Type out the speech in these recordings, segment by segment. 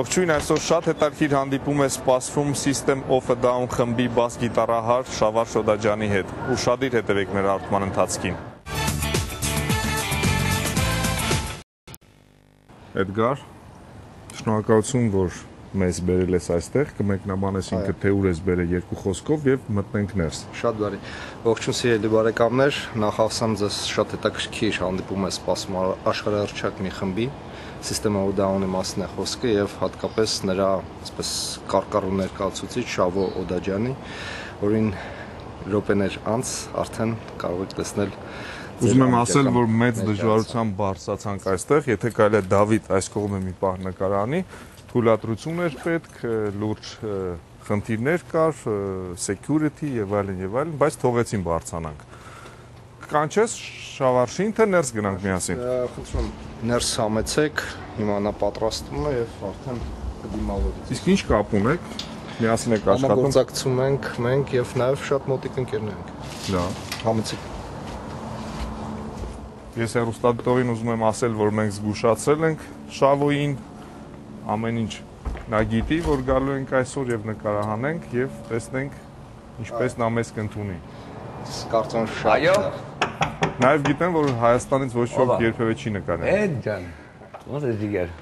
Ողջույն, այսօր շատ հետաքրքիր հանդիպում է սպասվում System of a Down խմբի բաս գիտարահար Շավար Շոդաջյանի հետ։ Ուշադիր հետևեք մեր հաղորդման ընթացքին։ Էդգար, շնորհակալություն, որ մեզ բերել ես այստեղ, կմեկնաբանես ինքդ թե ուր ես բերել երկու խոսքով եւ մտնենք ներս։ Շատ բարի։ Ողջույն սիրելի բարեկամներ, նախ ասեմ ձեզ շատ հետաքրքիր հանդիպում է սպասում աշխարհահռչակ մի խմբի System of a Down-ի մասին է խոսքը եւ հատկապես նրա, այսպես կարկառու ներկայացուցիչ Շավո Օդաջյանի, որին րոպեներ անց արդեն կարող եք տեսնել։ Ուզում եմ ասել, որ մեծ դժվարությամբ բարձրացանք այստեղ, եթե կարելի է Դավիթ այս կողմը մի պահ նկարանի, թույլատրություն էր պետք, լուրջ խնդիրներ կար, security եւ այլն, բայց թողեցին բարձրանանք։ Կանչես Շավարշին, թե ներս գնանք միասին։ Խնդրում եմ ներս համեցեք, հիմա նա պատրաստվում է եւ արդեն կդիմավորվի։ Իսկ ինչ կապ ունեք։ Միասին եք աշխատում։ Համագործակցում ենք մենք եւ նաեւ շատ մոտիկ ընկերներ ենք։ Լավ։ Համեցեք։ Ես հեռուստադիտողին ուզում եմ ասել, որ մենք զգուշացրել ենք Շավոյին, ամեն ինչ նա գիտի, որ գալու ենք այսօր եւ նկարահանենք եւ տեսնենք ինչպես նա մեզ կընդունի։ Կարծում եմ շատ։ Այո։ Նաեւ գիտեմ, որ Հայաստանից ոչ ոք երբևէ չի նկարել։ Էդ ջան։ Ոնց է դիգեր։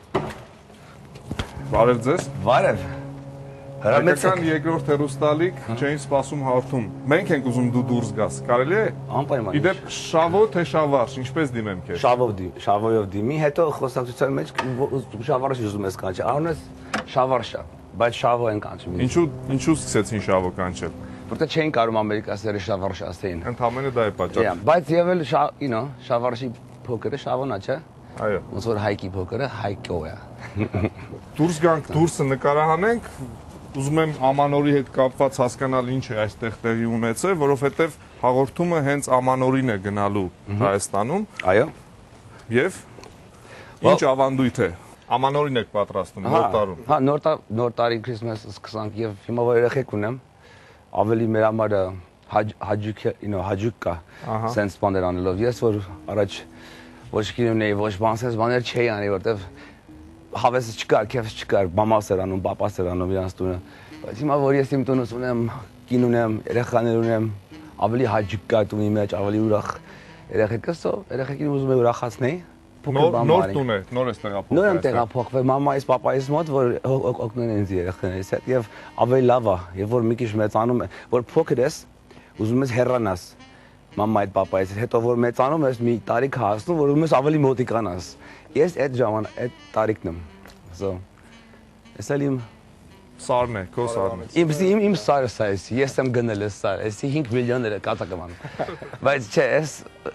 Բարև ձեզ։ Բարև։ Հայկական երկրորդ հեռուստալիք չէին սպասում հաղորդում։ Մենք ենք ուզում դու դուրս գաս։ Կարելի է։ Անպայման։ Իդեպ Շավո թե Շավարշ, ինչպես դիմեմ քեզ։ Շավոյով դիմի, հետո խոսակցության մեջ Շավարշ ուզում ես կանչել։ Անունս Շավարշա, բայց Շավո են կանչում։ Ինչու սկսեցին Շավո կանչել։ Որտեղ չէին կարող ամերիկացիները Շավարշ ասեին։ Ընդամենը դա է պատճառը։ Բայց եւ էլ Շավարշի փոքրը Շավոնա չէ։ Այո։ Ոնց որ Հայկի փոքրը Հայկո է։ Դուրս գանք, դուրսը նկարահանենք։ Ուզում եմ Ամանորի հետ կապված հասկանալ ինչ է այստեղ տեղի ունեցել, որովհետև հաղորդումը հենց Ամանորին է գնալու Հայաստանում։ Այո։ Եվ ինչ ավանդույթ է։ Ամանորին եք պատրաստում նոր տարում։ Հա, նոր տարի Քրիսմասը սկսանք եւ հիմա որ երեխեք ունեմ, ավելի մեր համար հաջուկ կա sense բաներ անելով։ Ես որ առաջ ոչ կինոն էի, ոչ բաներ չէի անի, որտեվ հավեսը չկար, քեֆս չկար, մամաս էր անում, պապաս էր անում իրանց տունը։ Բայց հիմա որ ես իմ տունս ունեմ, կին ունեմ, երեխաներ ունեմ, ավելի հաճիկ կա տունի մեջ, ավելի ուրախ երեխեքս, երեխեքին ուզում եմ ուրախացնել։ Նոր տուն է, նոր ես տեղափոխվել։ Նոր եմ տեղափոխվել մամայիս, պապայիս մոտ, որ օգնեն ինձ երեխաներից հետ եւ ավելի լավ է, եւ որ մի քիչ մեծանում է, որ փոքր ես, ուզում ես հեռանաս մամայից, պապայից, հետո որ մեծանում ես մի տարիք հասնում, որ ուզում ես ավելի մոտիկանաս։ Ես այդ ժամանակ այդ տարիքն եմ։ So, ես էլ իմ սարն է, քո սարն է։ Իմ սարը սա է, ես եմ գնել այս սարը, այս 5 միլիոնները կատակման։ Բայց չէ, ես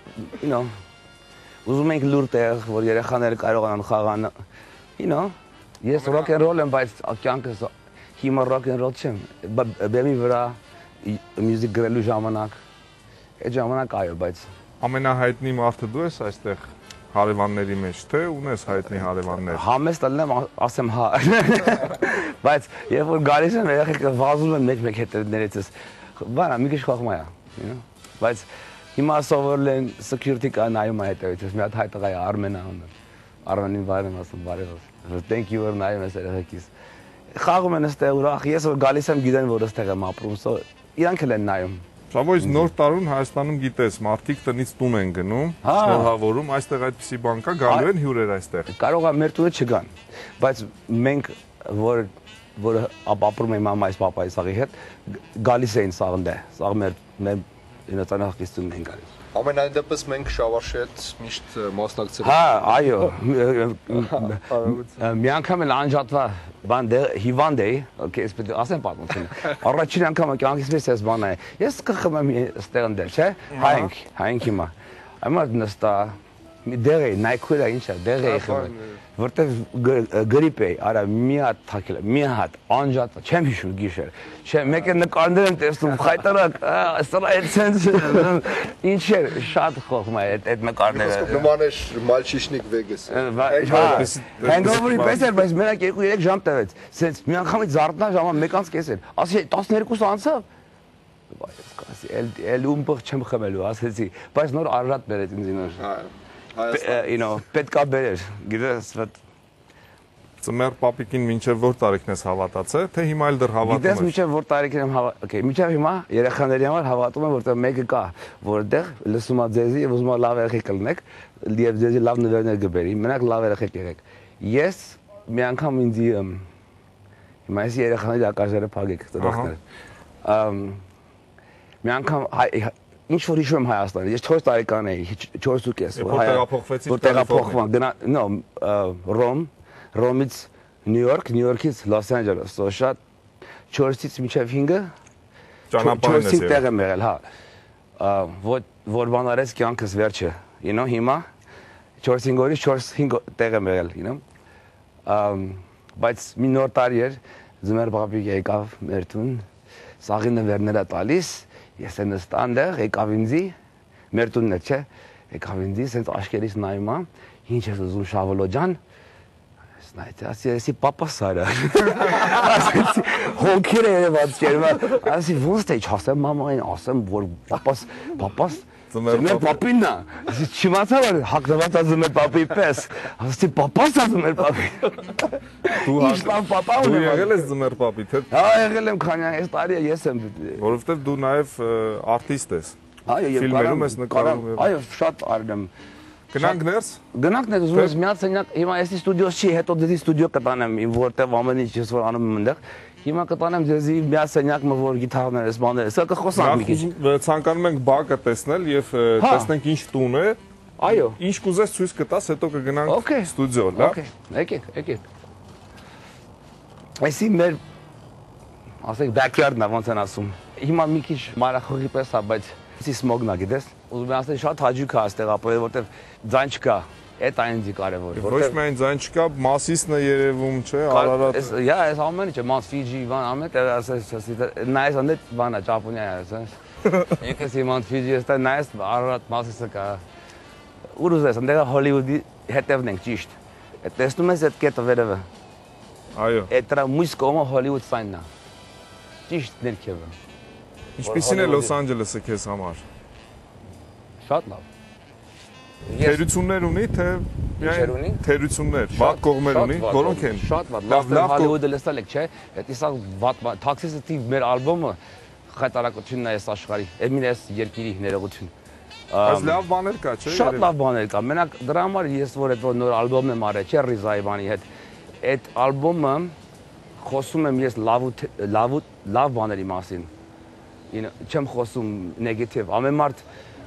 ուզում ենք լուր տեղ, որ երեխաները կարողանան խաղան, ես rock and roll եմ, բայց կյանքս հիմա rock and roll չեմ, բեմի վրա մյուզիկ գրելու ժամանակ, այդ ժամանակ այո, բայց ամենահայտնի մարդը դու ես այստեղ հարևանների մեջ, թե ունես հայտնի հարևաններ։ Համեստ ալնեմ, ասեմ հա։ Բայց երբ որ գալիս եմ, երեխեքը վազում են մեկ հետևներիցս, բանա մի քիչ խաղում է, բայց հիմա սովորել են security կա նայում է հետևից, մի հատ հայ տղա է Արմենը անում։ Արմենին բարեմ ասում, բարև։ Thank you որ նայում ես երեխեքիս։ Խաղում են այստեղ ուրախ, ես որ գալիս եմ գիտեն որ այստեղ եմ ապրում, իրանք էլ են նայում։ Շավոյից նոր տարուն Հայաստանում գիտես, մարդիկ տնից տուն են գնում, շնորհավորում, այստեղ այդպիսի բան կա, գալու են հյուրեր այստեղ։ Կարող է մեր տունը չգան, բայց մենք որ ապրում ենք մամայիս, պապայիս աղի հետ, գալիս էին սաղնդե, սաղ մեր ինոցանախիստուն են գալիս։ Ամենայն դեպս մենք Շավարշի հետ միշտ մասնակցել ենք։ Հա, այո։ Մի անգամ էլ անջատվա բան հիվանդ էի, ես պետք է ասեմ պատմությունը։ Առաջին անգամը կյանքից մեծ էս բան է։ Ես կխմեմ այստեղ ընդեր, չէ՞։ Հայենք հիմա։ Այմա նստա մի դեղ էի, նայքույրը ինչ է, դեղ էի խմել։ Որտեվ գրիպ էի, արա մի հատ թակել, մի հատ անջատվա, չեմ հիշում գիշեր։ Չէ, մեկ է նկարներ եմ տեսնում, խայտարակ, սրա այդ սենց ինչ էր, շատ խոխում է այդ նկարները։ Նման է Մալչիշնիկ Վեգաս։ Hangover-ի պես էր, բայց մենակ 2-3 ժամ տևեց։ Սենց մի անգամից զարթնա ժամը 1:30 էր։ Ասի 12 անցավ։ Բայց կասի, էլ ումբղ չեմ խմելու, ասեցի, բայց նոր Արարատ բերեց ինձ նոր։ Պետք է բերեր, գիտես, Ծմեր պապիկին մինչև որ տարիքն ես հավատացել, թե հիմա էլ դեռ հավատում Գիտես ես։ միջև որ տարիքին եմ okay, միջև հիմա երեխաների համար հավատում եմ, որտեղ մեկը կա, որտեղ լսում է ձեզի եւ ուզում է լավ երեխեք կլնեք, եւ ձեզի լավ նվերներ կբերի։ Մենակ լավ երեխեք եղեք։ Ես մի անգամ ինձ հիմա ես երեխաների ակաժերը փակեք, ծրախներ։ Մի անգամ ինչ որ հիշում եմ Հայաստանը, ես 4 տարեկան էի, 4.5, Որ տեղափոխվեցի no, Ռոմից Նյու Յորք, Նյու Յորքից Լոս Անջելես, so շատ 4-ից մինչև 5-ը ճանապարհին ես տեղ եմ եղել, հա։ Որ բանարես կյանքս վերջը, you know, հիմա 4-5 օրից 4-5 տեղ եմ եղել, you know։ Բայց մի նոր տարի էր, ձմեր բաբիկ եկավ մեր տուն, սաղի նվերները տալիս, ես եմ նստանդեղ, եկավ ինձի, մեր տունն է, չէ, եկավ ինձի, սենց աշկերից նայում եմ, ինչ ես ուզում Շավոլո ջան, ասի պապաս արա, հոգիր է երևած չերմա, ասի ոնց թե չասեմ մամային, ասեմ, որ պապաս, ձմեր պապինն է, ասի չիմացա, որ հակնված է ձմեր պապի պես, ասի պապաս է ձմեր պապի, ինչ լավ պապա ունեմ։ Դու եղել ես ձմեր պապի, թե։ Հա, եղել եմ քանի այս տարի ես եմ։ Որովհետև դու նաև արտիստ ես։ Այո, եւ ֆիլմերում ես նկարում։ Այո, շատ արել եմ։ Գնանք ներս։ Գնանք ներս, ուզում ես միած սենյակ, հիմա էսի ստուդիոս չի, հետո դեզի ստուդիո կտանեմ, որտեղ ամեն ինչ ես որ անում եմ այնտեղ։ Հիմա կտանեմ դեզի միած սենյակը, որ գիտարներ ես, բաներ, սա կխոսանք մի քիչ։ Ցանկանում ենք բակը տեսնել եւ տեսնենք ինչ տուն է։ Այո։ Ինչ կուզես ցույց կտաս, հետո կգնանք ստուդիո, լավ։ Okay, եկեք։ Էսի մեր ասենք backyard-ն է, ոնց են ասում։ Հիմա մի քիչ մարախողի պես է, բայց էսի smog-ն է, գիտես։ Ուզում եմ ասել շատ հաճույք է այստեղ ապրել, որտեղ ձայն չկա։ Այդ այնձի կարևոր։ Ոչ միայն ձայն չկա, Մասիսն է երևում, չէ, Արարատ։ Դա էս ամեն ինչը, Մաս Ֆիջի, բան, ամեն տեղ ասես, նայես անդ բանա, Ճապոնիա է, ասես։ Եկես իմանդ Ֆիջի, էստա նայես Արարատ Մասիսը կա։ Ուր ուզես, այնտեղ Հոլիվուդի հետևն ենք ճիշտ։ Այդ տեսնում ես այդ կետը վերևը։ Այո։ Այդ դրա մյուս կողմը Հոլիվուդ սայնն է։ Ճիշտ ներքևը։ Ինչպիսին է Լոս Անջելեսը քեզ համար։ Շատ լավ։ Թերություններ ունի, թե միայն թերություններ, վատ կողմեր ունի, որոնք են։ Շատ վատ։ Լավ Հոլիվուդը լսել եք, չէ։ Այդ իսա վատ Թաքսիսի մեր ալբոմը խայտարակությունն է այս աշխարհի։ Էմին էս երկիրի ներողություն։ Բայց լավ բաներ կա, չէ։ Շատ լավ բաներ կա։ Մենակ դրա համար ես որ այդ նոր ալբոմն եմ արել, չէ, Ռիզայվանի հետ։ Այդ ալբոմը խոսում եմ ես լավ բաների մասին։ Չեմ խոսում նեգատիվ։ Ամեն մարդ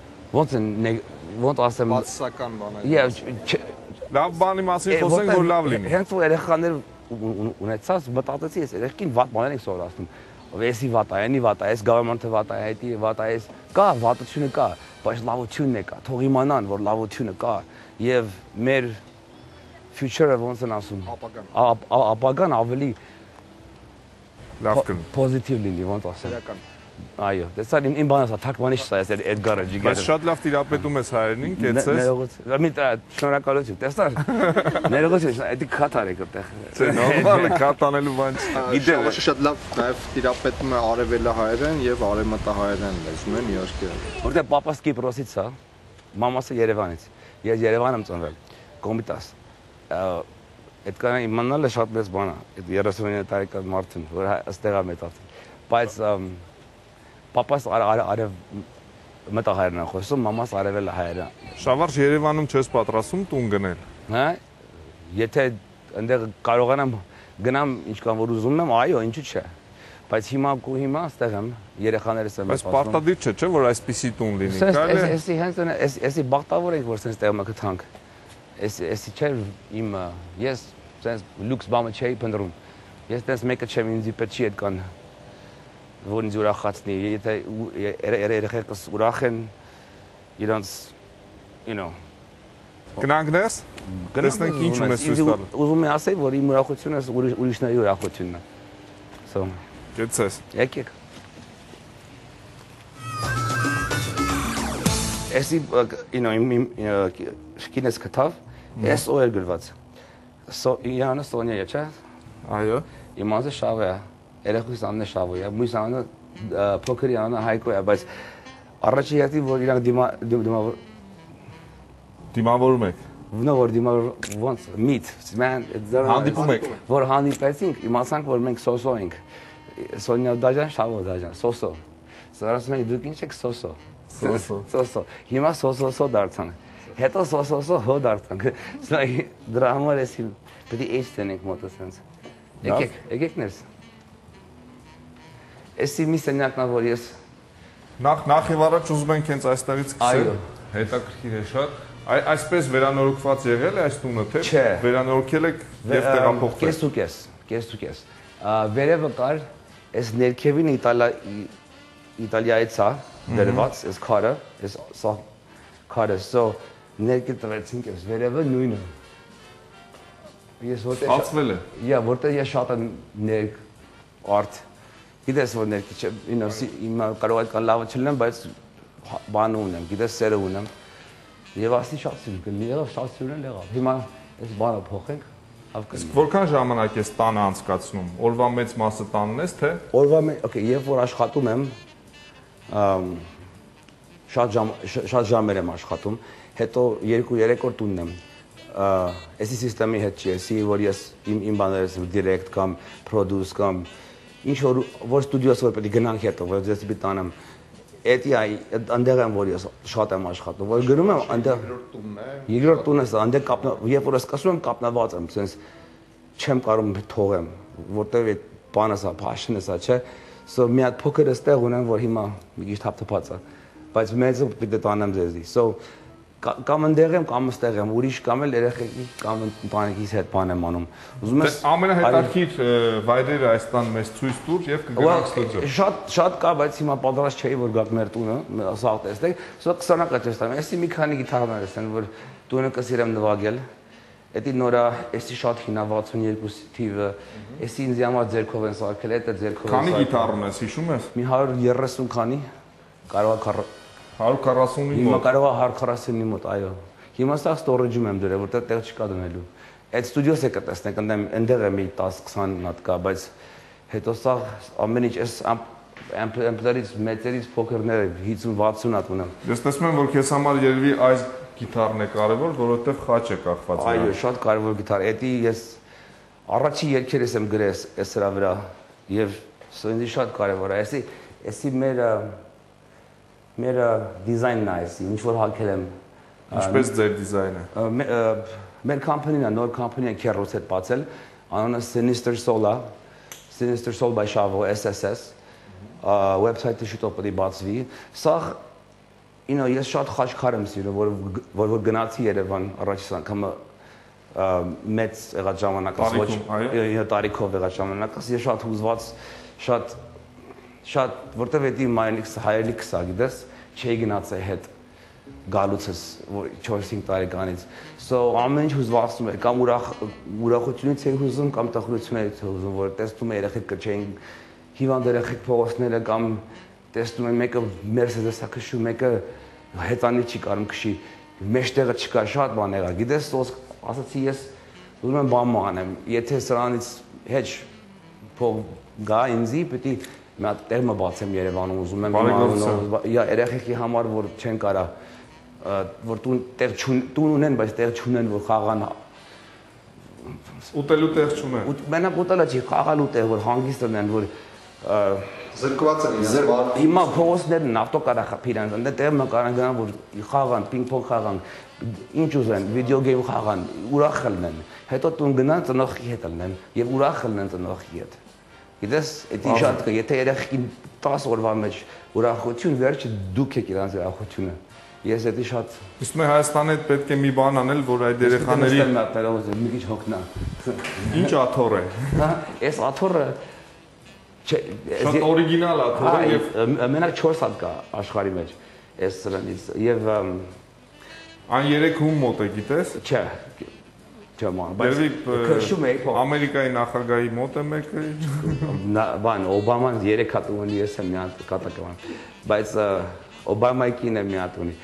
ոնց ասեմ բացասական բաներ։ Լավ բանի մասին խոսենք, որ լավ լինի։ Հենց որ երեխաներ ունեցած մտածեցի, ես երեխին վատ բաներ եք սովորացնում։ Էսի վատ է, այնի վատ է, այս գավառը վատ է, հետի վատ է, այս կա վատությունը կա, բայց լավությունն է կա։ Թող իմանան, որ լավությունը կա եւ մեր future-ը ոնց են ասում։ Ապագան ավելի լավ կլինի։ Պոզիտիվ լինի, ոնց ասեմ։ Այո, դեսա իմ բանս է, թարգմանիչ սա է Էդգարը ջիգերը։ Բայց շատ լավ տիրապետում ես հայերենին, կեցես։ Ներողություն։ Մի շնորհակալություն, տեսա՞ր։ Ներողություն, դա քաթար եք այդտեղ։ Չէ, նորմալ է, քաթանելու բան չի։ Գիտեմ, շատ լավ նաև տիրապետում է արևելահայերեն եւ արևմտահայերեն լեզուներն իհարկե։ Որտեղ պապաս Կիպրոսից է, մամասը Երևանից։ Ես Երևան եմ ծնվել, Կոմիտաս։ Այդ կան իմանալը շատ մեծ բան է, այդ 39 տարեկան մարդուն, որ այստեղ է մեծացել։ Բայց պապաս արև մտահայերն է խոսում, մամաս արևելը հայերը։ Շավարժ Երևանում չես պատրաստում տուն գնել։ Հա? Եթե այնտեղ կարողանամ գնամ ինչքան որ ուզում եմ, այո, ինչու՞ չէ։ Բայց հիմա այստեղ եմ, երեխաներս եմ։ Բայց պարտադիր չէ, որ այսպիսի տուն լինի։ Էսի հենց էսի բախտավոր ենք, որ sense տեղը գտանք։ Էսի չէ իմ ես sense լյուքս բամը չէի փնտրում։ Ես sense մեկը չեմ ինձ պետք չի այդքան որ ինձ ուրախացնի, եթե երեխեքս ուրախ են, իրանց, Գնանք ներս, տեսնենք ինչ ունես ցույց տալու։ Ուզում եմ ասել, որ իմ ուրախությունը ուրիշների ուրախությունն է։ Գեցես։ Եկեք։ Էսի, շքինես կտավ, ես օր գրված։ Իրանը Սոնյա է, չէ։ Այո։ Իմ անձը Շավը է։ Երեխուս անունը Շավո է, մյուս անունը փոքրի անունը Հայկո է, բայց առաջի հերթին որ իրանք դիմավորում եք։ Նո որ դիմա ոնց meet man Հանդիպում եք։ որ հանդիպեցինք իմացանք որ մենք սոսո ենք Սոնյա դաջան շավո դաջան սոսո Սարս մենք դուք ինչ եք սոսո սոսո հիմա սոսո դարձան հետո սոսո հո դարձան սա դրա համար էսի պետք է էս տենենք մոտը sense եկեք ներս էսի մի սենյակնա որ ես Նախ եւ առաջ ուզում ենք հենց այստեղից սկսել։ Այո։ Հետաքրքիր է շատ։ Այսպես վերանորոգված եղել է այս տունը, թե Չէ։ վերանորոգել եք եւ տեղափոխվել։ Կես։ Վերևը կար, այս ներքևին Իտալիայից է դրված, այս քարը, այս սա քարը, so ներքև տվեցինք այս վերևը նույնը։ Ես որտեղ Ստացվել է։ որտեղ ես շատ ներք արտ Գիտես որ ներքի չէ, հիմա կարող է կան լավը չլինեմ, բայց բան ունեմ, գիտես սերը ունեմ։ Եվ ասի շատ սիրուն կլինի, եղավ շատ սիրուն եղավ։ Հիմա այս բանը փոխենք, Իսկ որքան ժամանակ ես տանը անցկացնում։ Օրվա մեծ մասը տանն ես, թե։ Օրվա okay, երբ որ աշխատում եմ, շատ ժամեր եմ աշխատում, հետո 2-3 օր տունն եմ։ Էսի սիստեմի հետ չի, էսի որ ես իմ բաներս դիրեկտ կամ produce կամ ինչ որ ստուդիոս որ պետք է գնանք հետո, որ ես պիտի տանեմ։ Էդի այնտեղ եմ որ ես շատ եմ աշխատում, որ գնում եմ այնտեղ երկրորդ տունն է, այնտեղ կապնա, երբ որ ես սկսում եմ կապնված եմ, sense չեմ կարող թողեմ, որտեղ այդ բանը սա, passion-ը սա, չէ։ So մի հատ փոքր էստեղ ունեմ, որ հիմա մի քիչ թափթփած է, բայց մեծը պիտի տանեմ ձեզի։ So կամ այնտեղ եմ, կամ այստեղ եմ, ուրիշ կամ էլ երեխեքի կամ ընտանիքիս հետ բան եմ անում։ Ուզում ես ամենահետաքրքիր վայրերը այս տան մեզ ցույց տուր եւ կգնանք ստուդիո։ Շատ կա, բայց հիմա պատրաստ չէի որ գաք մեր տունը, սա տեսնեք, սա 20-ակը տեսնում։ Էսի մի քանի գիտարներ են, որ տունը կսիրեմ նվագել։ Էդի նորա, էսի շատ հինա 62 թիվը, էսի ինձ համար ձերքով են սարքել, էդը ձերքով։ Քանի գիտար ունես, հիշում ես։ Մի 130 քանի, կարող է 145 Հիմա մոտ։ կարող է 140-ի մոտ, այո։ Հիմա սա ստորեջում եմ դրել, որտեղ տեղ չկա դնելու։ Այդ ստուդիոս եկա տեսնեք, այնտեղ է մի 10-20 հատ կա, բայց հետո սա ամեն ինչ էս ամպլերից մեծերից փոքրները 50-60 հատ ունեմ։ Ես տեսնում եմ, որ քեզ համար երևի այս գիտարն է կարևոր, որովհետև խաչ է կախված։ Այո, շատ կարևոր գիտար։ Էդի ես առաջի երգերս եմ գրել այս սրա վրա եւ սա ինձ շատ կարևոր է։ Էսի մեր դիզայնն է, ինչ որ հագել եմ։ Ինչպես ձեր դիզայնը։ Մեր կամպանին է, նոր կամպանիա քերոց հետ բացել, անունը Sinister Soul-ա, Sinister Soul by Shavo SSS, website-ը շուտով պետք է բացվի։ Սա ես շատ խաչքար եմ սիրում, որ գնացի Երևան առաջի անգամ մեծ եղած ժամանակս, ոչ տարիքով եղած ժամանակս, ես շատ հուզված, շատ որտեվ էդի հայրենիքս է, գիտես, չէի գնացել հետ գալուցս 4-5 տարեկանից։ So ամեն ինչ հուզվածում էր, կամ ուրախությունից էի հուզում, կամ տխրությունից էի հուզում, որ տեսնում եմ երեխեք կչեին հիվանդ երեխեք փողոցները, կամ տեսնում եմ մեկը Mercedes-ը քշում, մեկը հեծանիվ չի կարում քշի, մեջտեղը չկա, շատ բան եղա։ Գիտես, ասացի ես ուզում եմ բան անեմ, եթե սրանից հետ փող գա ինձի, պետք է մի հատ տեղ բացեմ Երևանում, ուզում եմ երեխեքի համար, որ չեն կարա, որ տուն ունեն, բայց տեղ չունեն, որ խաղան։ Ուտելու տեղ չունեն։ Մենակ ուտելը չի, խաղալու տեղ, որ հանգիստ ունեն, որ զրկված են հիմա փողոցներն ավտոկարախապիր են, այնտեղ տեղ կարան գնան, որ խաղան, պինգ-պոնգ խաղան, ինչ ուզեն, վիդեո գեյմ խաղան, ուրախ լինեն։ Հետո տուն գնան ծնողքի հետ լինեն եւ ուրախ լինեն ծնողքի հետ։ Գիտես, դա շատ կա, եթե երեխին 10 օրվա մեջ ուրախություն, վերջը դուք եք իրանց ուրախությունը։ Ես դա շատ Իսկ մեր Հայաստանի հետ պետք է մի բան անել, որ այդ երեխաների մի քիչ հոգնա։ Ինչ աթոռ է։ Այս աթոռը շատ օրիգինալ աթոռ է եւ մենակ 4 հատ կա աշխարհի մեջ այս սրանից եւ այն 3-ում մոտ է, գիտես։ Չէ, Չման, բայց քշում էի փող։ Ամերիկայի նախագահի մոտ է մեկը։ Բան, Օբաման 3 հատ ունի, ես եմ մի հատ կատակման։ Բայց Օբամայի կինը մի հատ ունի։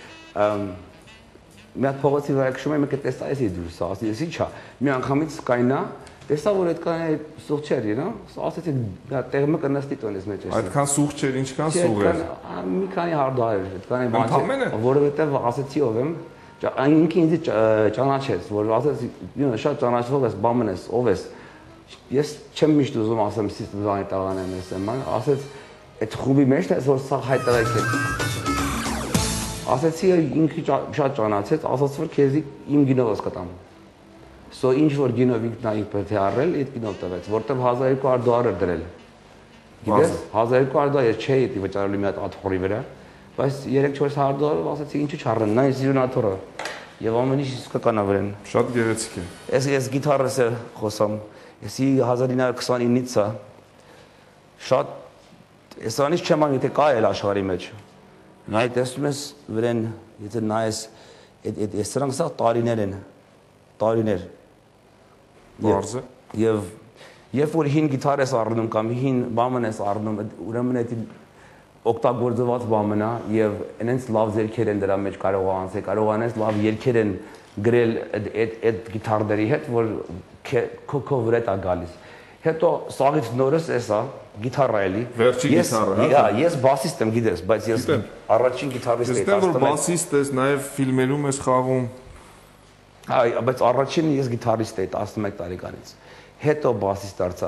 Մի հատ փողոցի վրա քշում եմ, մեկը տեսա էսի դուրս, ասի, էսի չա։ Մի անգամից կայնա, տեսա որ այդքան սուղ չէր, you know։ Ասեցի, տեղը մը կնստի տոնես մեջ էսի։ Այդքան սուղ չէր, ինչքան սուղ էր։ Մի քանի հարդար էր, այդքան բան չէ։ Որովհետև ասեցի ով եմ, Ինքը ինձ ճանաչեց, որ ասեց, շատ ճանաչող ես, բամն ես, ով ես։ Ես չեմ միշտ ուզում ասեմ սիստեմի տաղան եմ ես եմ, ասեց, այդ խումբի մեջ ես, որ սա հայտարարեք է։ Ասեցի, ինքը շատ ճանաչեց, ասաց, որ քեզի իմ գինով ես կտամ։ So ինչ որ գինով ինքն այն պետք է առել, այդ գինով տվեց, որտեղ $1200 էր դրել։ Գիտես, $1200 ես չէի դի վճարելու մի հատ աթոռի վրա, բայց $300-400 ասեցի ինչու չառնեմ, նա իզ յունաթոռը։ Եվ ամեն ինչ իսկական է վրան։ Շատ գեղեցիկ է։ Ես գիտարս եմ խոսում։ Եսի 1929-ից է։ Շատ էսանից չեմ անի թե կա էլ աշխարհի մեջ։ Նայ տեսնում ես վրան, եթե նայես այդ սրանք սա տարիներ են։ Տարիներ։ Բարձ է։ Երբ որ հին գիտար ես առնում կամ հին բամն ես առնում, ուրեմն այդ օգտագործված բամն է եւ այնց լավ ձերքեր են դրա մեջ կարող անցել, կարող անես լավ երգեր են գրել այդ գիտարների հետ, որ քո վրա է գալիս։ Հետո սաղից նորս էսա գիտարը էլի։ Վերջի գիտարը, հա։ Ես բասիստ եմ, գիտես, բայց ես առաջին գիտարիստ եմ։ Ես որ բասիստ ես, նաեւ ֆիլմերում ես խաղում։ Բայց առաջին ես գիտարիստ էի 11 տարեկանից։ Հետո բասիստ դարձա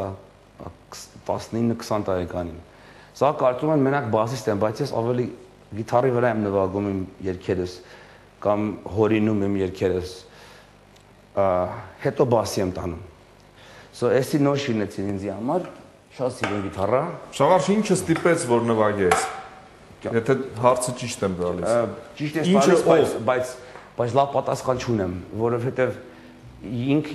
19-20 տարեկանին։ Սա կարծում եմ մենակ բասիստ եմ, բայց ես ավելի գիտարի վրա եմ նվագում իմ երգերս կամ հորինում իմ երգերս։ Հետո բասի եմ տանում։ So էսի նոր շինեցին ինձ համար, շատ սիրում գիտարը։ Շավարժ ինչը ստիպեց որ նվագես։ Եթե հարցը ճիշտ եմ տալիս։ Ճիշտ ես տալիս, բայց լավ պատասխան չունեմ, որովհետև ինք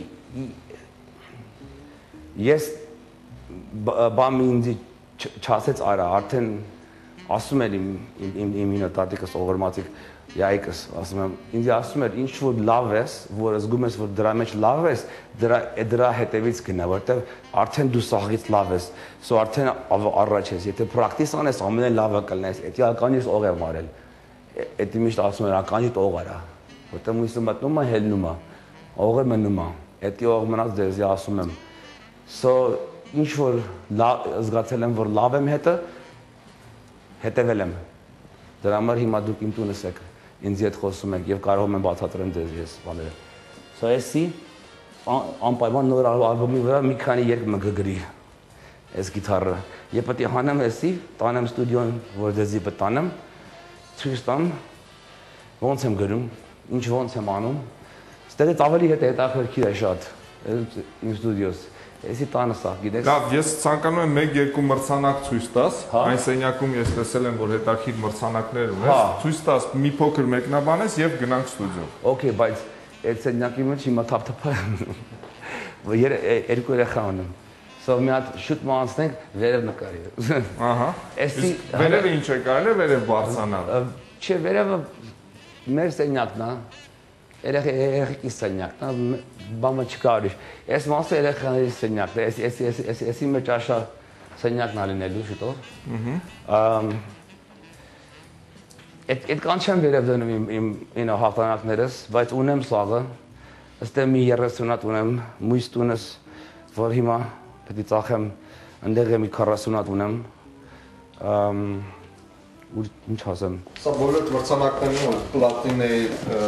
ես բամի ինձ չասեց արա, արդեն ասում էր իմ ինոտատիկս ողորմածիկ Yայկս, ասում եմ, ինձ ասում էր, ինչ որ լավ ես, որ զգում ես, որ դրա մեջ լավ ես, դրա հետևից գնա, որտեղ արդեն դու սաղից լավ ես, so արդեն առաջ ես, եթե պրակտիս անես, ամեն լավը կլնես, էդի ականից ող եմ արել, էդի միշտ ասում էր, ականիտ ող արա, որտեղ մույսը մտնում է, հելնում է, ողը մնում է, էդի ող մնաց դեզի ասում եմ, so ինչ որ զգացել եմ, որ լավ եմ հետևել եմ, դրա համար հիմա դուք իմ տունս եք, ինձ հետ խոսում եք եւ կարող եմ բացատրեմ ձեզ ես բաները։ So էսի անպայման նոր ալբոմի վրա մի քանի երգ մը գգրի այս գիտարը։ Եվ պետք է հանեմ էսի, տանեմ ստուդիոն, որ դեզի պատանեմ, ցույց տամ ոնց եմ գրում, ինչ ոնց եմ անում։ Ստերից ավելի հետաքրքիր է շատ իմ ստուդիոս։ Էսի տանը սա, գիտես։ Լավ, ես ցանկանում եմ 1-2 մրցանակ ցույց տաս։ Այն սենյակում ես տեսել եմ, որ հետաքրքիր մրցանակներ ունես։ Ցույց տաս, մի փոքր մեկնաբանես եւ գնանք ստուդիո։ Okay, բայց այդ սենյակի մեջ հիմա թափթփա։ Երկու երեխա ունեմ։ So մի հատ շուտ մանցնենք վերև նկարի։ Ահա։ Էսի վերևը ինչ է կարելի վերև բարձանալ։ Չէ, վերևը մեր սենյակն է։ Երեխի սենյակն է, բամը չկա ուրիշ։ Այս մասը երեխաների սենյակն է, էսի մեջ աշա սենյակն է լինելու շուտով։ Այդքան չեմ վերև դնում իմ հաղթանակներս, բայց ունեմ սաղը, ըստեղ մի 30 հատ ունեմ, մույս տունս, որ հիմա պետք է ծախեմ, ընդեղ մի 40 հատ ունեմ, ինչ ասեմ։ Սա բոլոր մրցանակներն ու պլատինեի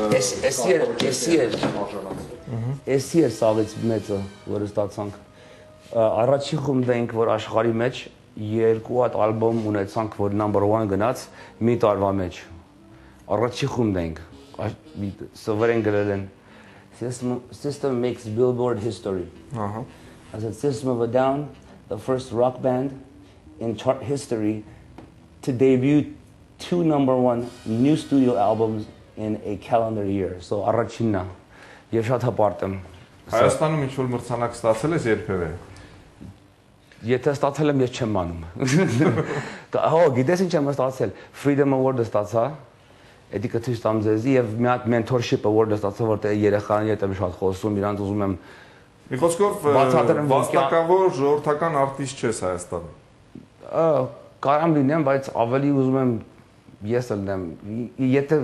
Էսի էր սաղից մեծը, որը ստացանք։ Առաջին խումբն էինք, որ աշխարհի մեջ 2 հատ ալբոմ ունեցանք, որ number 1 գնաց մի տարվա մեջ։ Առաջին խումբն էինք։ Սովորեն գրել են System makes Billboard history. As a System of a Down, the first rock band in chart history to debut 2 number 1 new studio albums in a calendar year. So առաջինն է։ Եվ շատ հպարտ եմ։ Հայաստանում ինչ որ մրցանակ ստացել ես երբևէ։ Եթե ստացել եմ, ես չեմ անում։ Հո, գիտես ինչ եմ ստացել։ Freedom Award-ը ստացա։ Էդի կթույց տամ ձեզի եւ մի հատ mentorship award-ը ստացա, որտեղ երեխաների հետ եմ շատ խոսում, իրանց ուզում եմ։ Մի խոսքով վաստակավոր ժողովրդական արտիստ չես Հայաստանում։ Կարամ լինեմ, բայց ավելի ուզում եմ ես լինեմ։ Եթե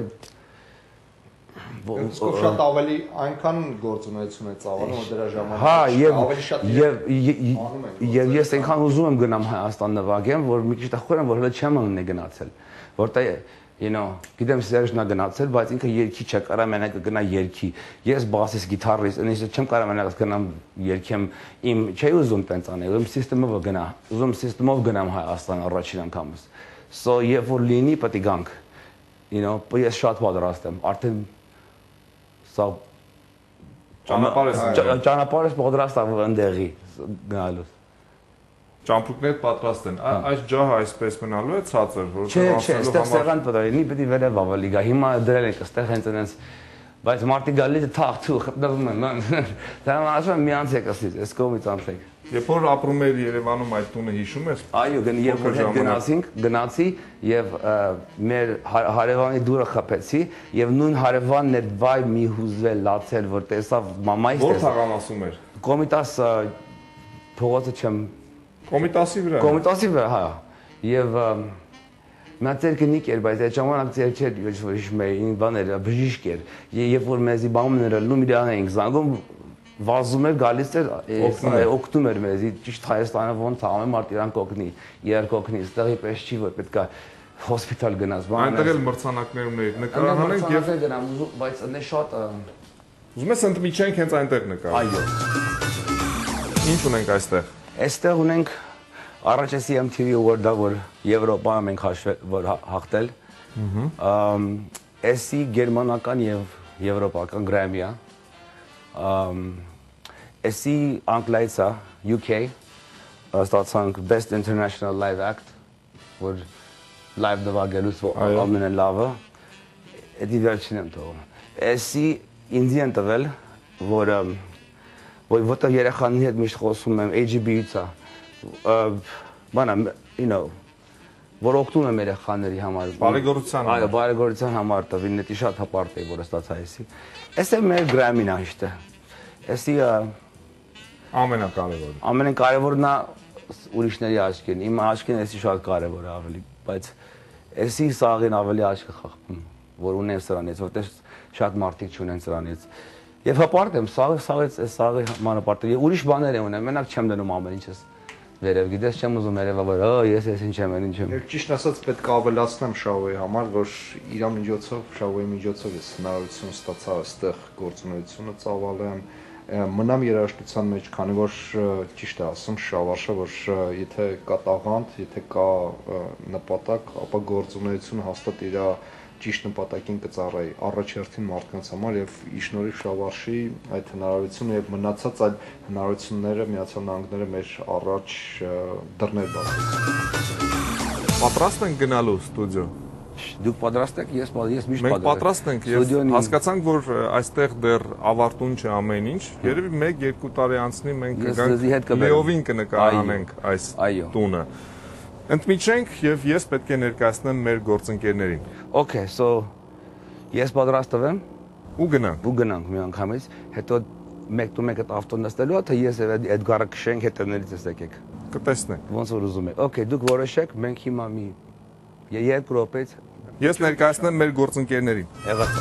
շատ ավելի այնքան գործունեություն է ծավալում, որ դրա ժամանակ ավելի շատ եւ ես այնքան ուզում եմ գնամ Հայաստան նվագեմ, որ մի քիչ տխուր եմ, որ հələ չեմ ունի գնացել, որտեղ you know, գիտեմ Սերժն է գնացել, բայց ինքը երգի չէ, կարա մենակ գնա երգի։ Ես բասիս գիտարիստ, ինձ չեմ կարա մենակ գնամ երգեմ, իմ չի ուզում տենց անել, ուզում սիստեմով գնամ Հայաստան առաջին անգամս։ So երբ որ լինի պետք է գանք, you know, ես շատ պատրաստ եմ, արդեն սա ճանապարհս պատրաստ եմ ընդեղի գնալու։ Ճամփորդներ պատրաստ են։ Այս ջահը այսպես մնալու է ցածր, Չէ, այստեղ սեղան պետք է լինի, պետք է վերև ավելի գա։ Հիմա դրել ենք այստեղ հենց այնպես, բայց մարտի գալիս թաղթու խփվում են։ Դա ասում եմ միանց եք ասից, այս կողմից անցեք։ Երբ որ ապրում էր Երևանում այդ տունը հիշում ես։ Այո, երբ որ գնացի եւ մեր հարևանի դուրը խփեցի եւ նույն հարևանն էր վայ մի հուզվել լացել, որ տեսավ մամայից։ Որ թաղամասում էր։ Կոմիտաս փողոցը չեմ Կոմիտասի վրա։ Կոմիտասի վրա, հա։ Եվ նա ցերկնիկ էր, բայց այդ ժամանակ չէր ոչ մի բան էր, բժիշկ էր։ Երբ որ մեզի բամները լումիդան էինք զանգում, վազում էր գալիս էր, օգնում էր մեզի, ճիշտ Հայաստանը ոնց անում արտիրան կոգնի, երկոգնի, ստեղի պես չի որ պետքա հոսպիտալ գնաս, բան։ Այնտեղ էլ մրցանակներ ուներ, նկարահանենք եւ գնամ, բայց նա շատ ուզում ես ընդմիջենք հենց այնտեղ նկարահանենք։ Այո։ Ինչ ունենք այստեղ։ Այստեղ ունենք առաջեսի MTV Award-ը, որ Եվրոպայում ենք հաղթել։ Էսի գերմանական եւ եվրոպական Grammy-ը։ Էսի անգլիացա UK ստացանք Best International Live Act, որ live նվագելուց ամենալավը։ Էդի վերջին եմ թողում։ Էսի ինձ են տվել, որ որտեղ երեխաների հետ միշտ խոսում եմ, AGB-ից է, բանա, you know, որ օգնում եմ երեխաների համար։ Բարեգործության համար։ Այո, բարեգործության համար տվին, դա շատ հպարտ է, որ ստացա էսի։ Էս է մեր Grammy-ն աշտը։ Էսի ամենակարևորը։ Ամենակարևորն է ուրիշների աչքին, իմ աչքին էսի շատ կարևոր է ավելի, բայց էսի սաղին ավելի աչքը խախտում, որ ունեն սրանից, որտեղ շատ մարդիկ չունեն սրանից։ Եվ հպարտ եմ, սաղի մանապարտ եմ, ուրիշ բաներ եմ ունեմ, մենակ չեմ դնում ամեն ինչս վերև, գիտես չեմ ուզում երևա, որ ես ինչ եմ, ինչ եմ։ Եվ ճիշտ ասած պետք է ավելացնեմ Շավոյի համար, որ իր միջոցով, Շավոյի միջոցով ես հնարավորություն ստացա այստեղ գործունեությունը ծավալեմ, մնամ երաժշտության մեջ, քանի որ ճիշտ է ասում Շավարշը, որ եթե կա տաղանդ, եթե կա նպատակ, ապա գործունեությունը հաստատ իր ճիշտ նպատակին կծառայի առաջերտին մարդկանց համար եւ իշնորհիվ Շավարշի այդ հնարավորությունը եւ մնացած այլ հնարավորությունները Միացյալ Նահանգները մեր առաջ դռներ բացեցին։ Պատրաստ ենք գնալու ստուդիո։ Դուք պատրաստ եք, ես միշտ Մենք պատրաստ ենք եւ հասկացանք, որ այստեղ դեռ ավարտուն չէ ամեն ինչ։ Երևի 1-2 տարի անցնի մենք կգանք լիովին կնկարահանենք այս տունը։ Ընդմիջենք եւ ես պետք է ներկայացնեմ մեր գործընկերներին։ Okay, so ես պատրաստ եմ ու գնանք մի անգամից, հետո մեկ այդ ավտոն նստելու, թե ես եւ Էդգարը քշենք, հետո ներից եկեք։ Կտեսնենք։ Ոնց որ ուզում եք։ Okay, դուք որոշեք, մենք հիմա մի 2 րոպեից ես ներկայացնեմ մեր գործընկերներին։ Եղած։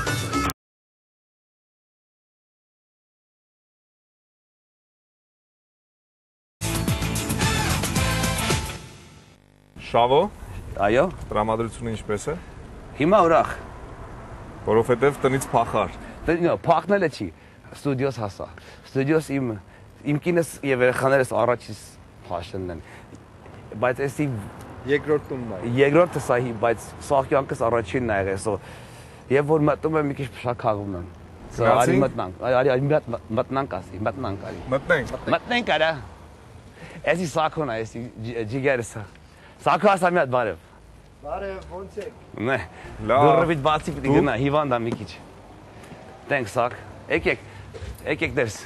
Շավո, այո, տրամադրությունը ինչպես է։ Հիմա ուրախ, Որովհետև տնից փախար։ Փախնելը չի, ստուդիոս հասա։ Ստուդիոս իմ կինս եւ երեխաներս առաջից փաշելն են։ Բայց էսի երկրորդ տունն է։ Երկրորդը սա, բայց սաղկյանքս առաջինն է եղել, so եւ որ մտնում եմ մի քիչ փշակաղում եմ։ Արի մտնանք, արի մտնանք ասի, մտնանք արի։ Մտնենք արա։ Էսի սակոն է, էսի ջիգերսը։ Սակո ասա մի հատ բարև։ Բարև, ոնց եք։ Նե։ Դուրվիտ բացի պիտի գնա, հիվանդ եմ մի քիչ։ Տենք սակ։ Եկեք դերս։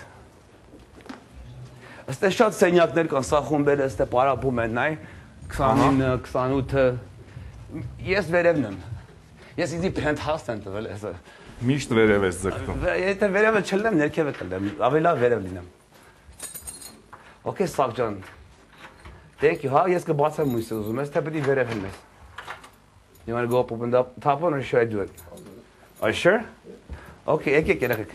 Այստեղ շատ սենյակներ կան, սա խումբերը այստեղ պարապում են, նայ 29, 28-ը։ Ես վերևն եմ։ Ես ինձ penthouse եմ տվել այսը։ Միշտ վերև ես ձգտում։ Եթե վերևը չլինեմ, ներքևը կլինեմ, ավելի լավ վերև լինեմ։ Okay, սակ ջան։ Thank you. How yes կբացեմ մույսը ուզում ես, թե պետք է վերև հենես։ You want to go up, open the top one, or should I do it? Are you sure? Okay, եկեք երեխեք։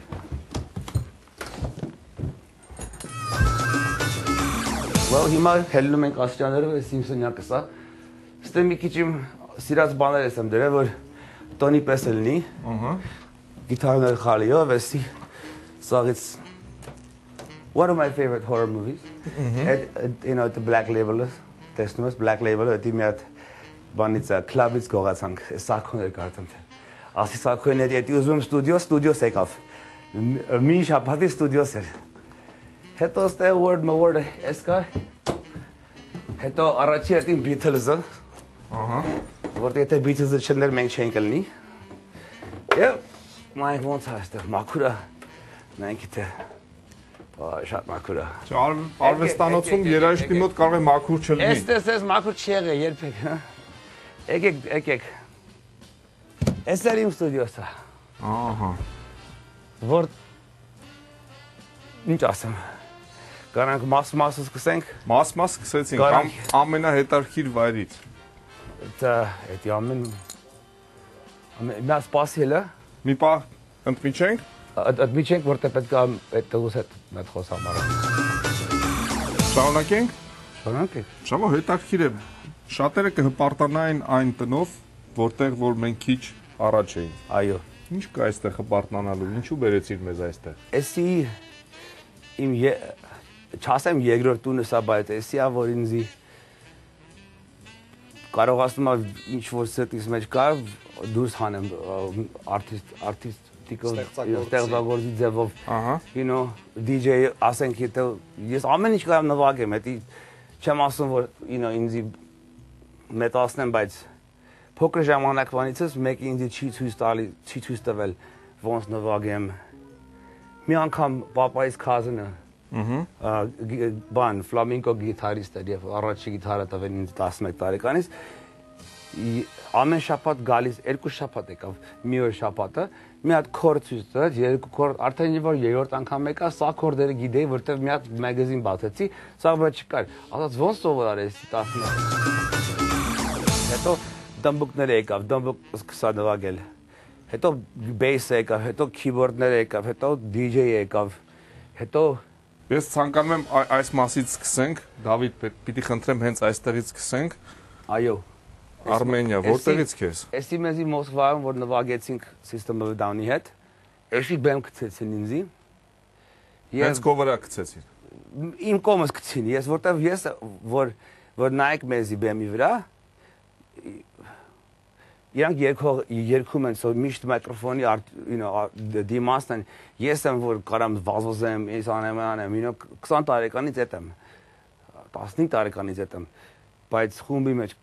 Well, հիմա հելնում ենք աստիճանները, ես իմ սենյակս է։ Ստե մի քիչ իմ սիրած բաներ եմ դրել, որ տոնի պես լինի։ Գիտարներ խալիով, էսի սաղից one of my favorite horror movies. You know, the Black Label, տեսնում Black Label, դա մի հատ բանից club-ից գողացանք, սակոներ կարդամ։ Ասի սակոները դի ուզում ստուդիոս եկավ։ Մի շաբաթի ստուդիոս էր։ Հետո ստեղ word էսկա։ Հետո առաջի հերթին Beatles-ը։ Որտեղ եթե Beatles-ը չներ մենք չենք լինի։ Եվ մենք ոնց այստեղ մաքուրա մենք թե շատ մաքուրա։ Արվեստանոցում երաժշտի մոտ կարող է մաքուր չլինի։ Էս մաքուր չի եղել երբեք, հա։ Եկեք։ Էս էր իմ ստուդիոսը։ Ահա։ Որ ինչ ասեմ։ Կարանք մաս սկսենք։ Մաս սկսեցինք ամենահետաքրքիր վայրից։ Դա ամեն նա սպասել է։ Մի պահ ընդմիջենք։ Ընդմիջենք, որտեղ պետք է այդ տղուս հետ մեծ խոսամարը։ Շարունակենք։ Շարունակենք։ Շամո հետաքրքիր է։ Շատերը կհպարտանային այն տնով, որտեղ որ մենք քիչ առաջ էինք։ Այո։ Ինչ կա այստեղ հպարտանալու։ Ինչու բերեցիր մեզ այստեղ։ Էսի իմ չասեմ երկրորդ տունը սա, բայց էսի ա որ ինձի կարող ասում եմ ինչ որ սրտիս մեջ կա դուրս հանեմ արտիստիկով ստեղծագործի ձևով, you know, DJ ասենք եթե ես ամեն ինչ կարող նվագեմ, դա չեմ ասում որ you know ինձի մետասնեմ, բայց փոքր ժամանակվանից մեկը ինձ չի ցույց տվել ոնց նվագեմ։ Մի անգամ պապայիս cousin-ը բան ֆլամենկո գիտարիստ էր եւ առաջի գիտարը տվել ինձ 11 տարեկանից ամեն շաբաթ գալիս երկու շաբաթ եկավ մի օր շաբաթը մի հատ քորդ ցույց տվեց երկու քորդ արդեն որ երրորդ անգամ եկա սա քորդերը գիտեի որտեվ մի հատ մագազին բացեցի սա ոչ չկար ասաց ոնց սովորար էսի 11 հետո դմբուկները եկավ դմբուկ սկսա նվագել հետո բեյսը եկավ հետո քիբորդները եկավ հետո DJ եկավ հետո Ես ցանկանում եմ այս մասից սկսենք, Դավիթ, պիտի խնդրեմ հենց այստեղից սկսենք։ Այո։ Արմենիա, որտեղից քեզ։ Էսի մեզի Մոսկվայում որ նվագեցինք System of a Down-ի հետ, էսի բեմ գցեցին ինձի։ Հենց քո վրա գցեցին։ Իմ կողմս գցին, ես որտեվ ես որ նայեք մեզի բեմի վրա, իրանք երկում են, միշտ միկրոֆոնի դիմացն են, ես եմ, որ կարամ վազվզեմ, ես անեմ, 20 տարեկանից էտ եմ, 15 տարեկանից էտ եմ, բայց խումբի մեջ,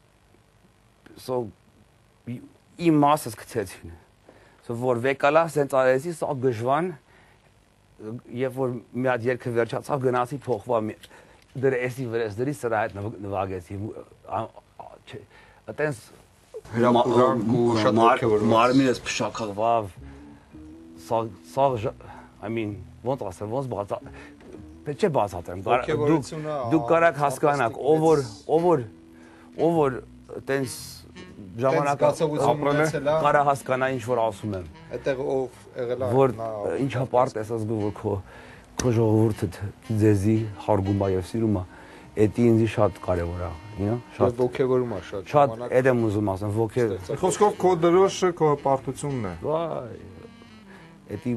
իմ մասս կցեցին, որ վեկալա, սենց արեցի, սա գժվան, և որ մի հատ երկը վերջացավ, գնացի փոխվա, դրը էսի վրես, դրի սրա հետ նվագեցի, ատենս, մարմինս փշակվավ սաղ I mean ոնց ասեմ ոնց բացա չէ բացատեմ դուք կարաք հասկանաք ով որ տենց ժամանակ ապրել է կարա հասկանա ինչ որ ասում եմ այդտեղ ով եղել է որ ինչ հապարտ ես ասում որ քո ժողովուրդը ձեզի հարգում է եւ սիրում է Էդի ինձ շատ կարևոր է, you know, շատ ոգևորում է շատ ժամանակ։ Շատ եմ ուզում ասեմ, Խոսքով քո դրոշը քո հպարտությունն է։ Վայ։ Էդի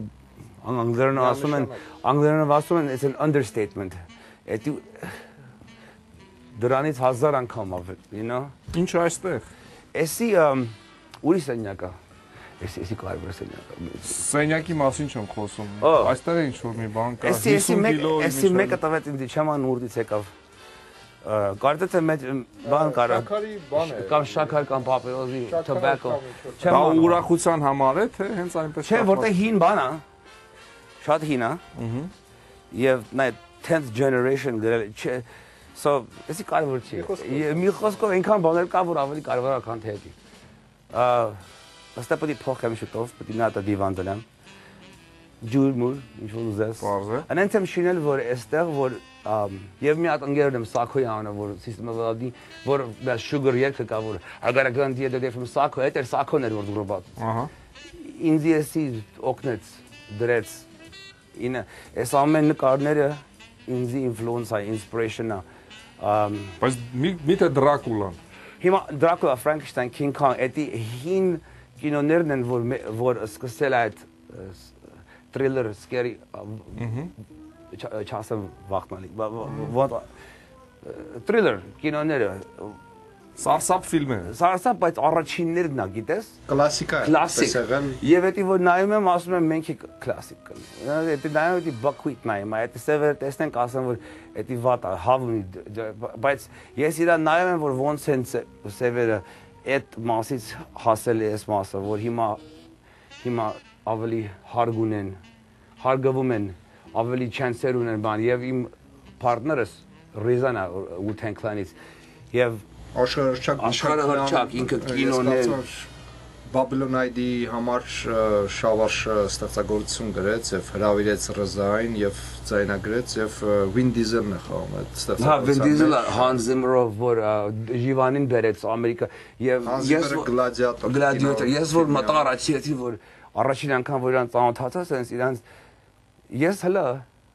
անգլերենով ասում են it's an understatement։ Էդի դրանից 1000 անգամ ավելի, you know։ Ինչ այստեղ։ Էսի ուրիշ սենյակ է։ Էսի կարևոր սենյակ է։ Սենյակի մասին չեմ խոսում։ Այստեղ է ինչ որ մի բան կա 50 կիլո։ Էսի մեկը տվեց ինձ չաման ուրդից եկավ։ Կարծես թե մեծ բան կարա։ Շաքարի բան է։ Կամ շաքար կամ պապերոզի, tobacco։ Դա ուրախության համար է, թե հենց այնպես։ Չէ, որտեղ հին բան է։ Շատ հին է։ Եվ նայ 10th generation գրել չէ։ So, էսի կարևոր չի։ Մի խոսքով այնքան բաներ կա, որ ավելի կարևոր է, քան թե հետի։ Ըստեղ պետք է փոխեմ շուտով, պետք է նա դա դիվան դնեմ։ Ջուր մուր, ինչ որ ուզես։ Պարզ է։ Անենց եմ շինել, որ այստեղ որ եւ մի հատ ընկերն եմ Սակոյի անը, որ System of a Down-ի, որ դա sugar երկը կա, որ I got a gun the other day from Sako, այդ էր Sako-ն էր որ դուրբատ։ Ահա։ Ինձ էսի օգնեց, դրեց։ Ինը, այս ամեն նկարները ինձ influence-ա, inspiration-ա։ Բայց միթե Դրակուլան։ Հիմա Dracula, Frankenstein, King Kong, էդի հին կինոներն են, որ սկսել այդ thriller, scary, չասեմ վախնալի, thriller կինոները, Սարսափ ֆիլմ է։ սարսափ, բայց առաջիններն է, գիտես։ Կլասիկա է։ Կլասիկ։ եղել։ Եվ էդի որ նայում եմ, ասում եմ մենք կլասիկ կլինի։ Էդի նայում էդի բակուիտ նայում, այդ սևեր տեսնենք ասեմ որ էդի վատ է, հավունի, բայց ես իրա նայում եմ որ ոնց են սևերը այդ մասից հասել է այս մասը, որ հիմա ավելի հարգվում են, ավելի չանսեր ունեն բան եւ իմ partner-ս Ռեզան է Wu-Tang Clan-ից եւ Աշխարհահռչակ ինքը կինոներ Babylon ID համար շավարժ ստեղծագործություն գրեց եւ հրավիրեց Ռզային եւ ձայնագրեց եւ Vin Diesel-ն է խաղում այդ ստեղծագործությունը։ Հա, Vin Diesel-ը Hans Zimmer-ով որ Ժիվանին բերեց Ամերիկա եւ ես գլադիատոր ես որ մտա առաջի որ առաջին անգամ որ իրան ծանոթացա sense իրանց ես հələ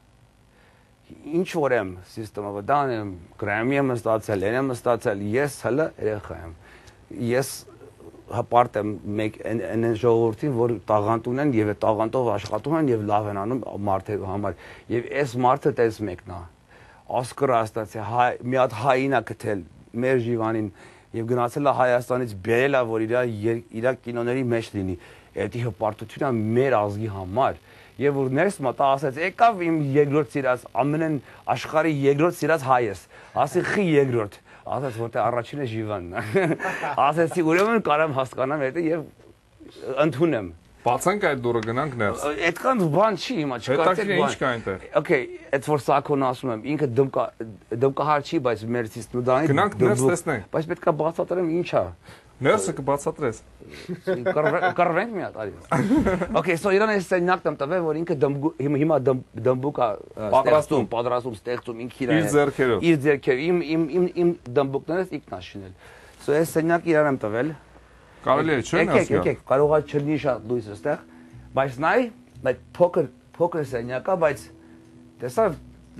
ինչ որ եմ սիստեմը դան եմ Grammy եմ ստացել, եմ ստացել, ես հələ երեխա եմ։ Ես հպարտ եմ մեկ այն ժողովրդին, որ տաղանդ ունեն եւ այդ տաղանդով աշխատում են եւ լավ են անում մարդու համար։ Եվ այս մարդը տես մեկն է։ Օսկար ստացել, մի հատ հային է գտել մեր Ժիվանին եւ գնացել է Հայաստանից բերել է որ իր կինոների մեջ լինի։ Էդի հպարտությունը մեր ազգի համար։ Եվ որ ներս մտա ասեց, եկավ իմ երկրորդ սիրած, ամենեն աշխարհի երկրորդ սիրած հայս, ասի խի երկրորդ, ասեց որտե առաջինը Ժիվանն է, ասեցի ուրեմն կարամ հասկանամ հետը եւ ընդունեմ։ Բացանք այդ դուրը գնանք ներս։ Այդքան բան չի հիմա չկա այդ ինչ կա այնտեղ։ Okay, այդ որ սակոն ասում եմ, ինքը դմկահար չի, բայց մեր սիստեմը գնանք ներս տեսնենք։ Բայց պետքա բացատրեմ ինչա։ Ներսը կբացատրես։ Կարվենք մի հատ արի։ Okay, so իրան էս սենյակ տամ տվել, որ ինքը հիմա դմբուկա պատրաստում, ստեղծում ինքը իր ձեռքերով։ Իր ձեռքերով իմ դմբուկներս ինքն աշինել։ So էս սենյակ իրան եմ տվել։ Կարելի է չէ՞ ասել։ Եկեք, կարող է չլինի շատ լույս այստեղ, բայց նայ, այդ փոքր սենյակա, բայց տեսա,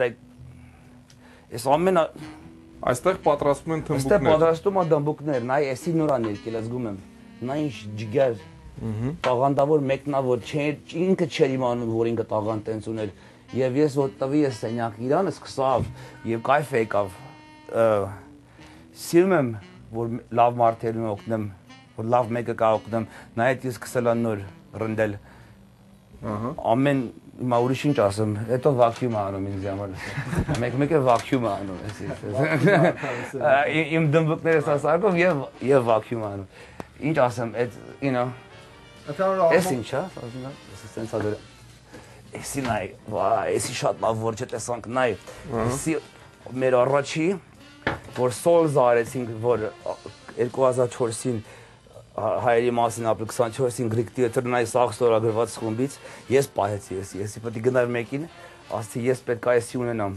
այս ամենը Այստեղ պատրաստում են թմբուկներ։ Այստեղ պատրաստում են դմբուկներ, նայ, էսի նորան եկել, զգում եմ։ Նա ինչ ջիգար։ Տաղանդավոր մեկնա, որ ինքը չէր իմանում, որ ինքը տաղանդ տենց ուներ։ Եվ ես որ տվի ես սենյակ իրանը սկսավ եւ կայֆ եկավ։ Սիրում եմ, որ լավ մարդերին օգնեմ, որ լավ մեկը կա օգնեմ, նայած ես սկսել եմ նոր ռնդել։ Ամեն Հիմա ուրիշ ինչ ասեմ, հետո վակյում անում ինձ համար։ Մեկ-մեկը վակյում անում էսի։ Իմ դմբուկներս ասարկով եւ վակյում անում։ Ինչ ասեմ, այդ, you know, էս ինչ է, սենց ադր։ Էսի նայ, վայ, էսի շատ լավ որ չտեսանք, նայ։ Էսի մեր առաջի, որ Souls արեցինք, որ 2004-ին հայերի մասին ապրիլ 24-ին Greek Theater-ն այս աղ ստորագրված խումբից ես պահեցի եսի պետք է գնար մեկին ասացի ես պետք է եսի ունենամ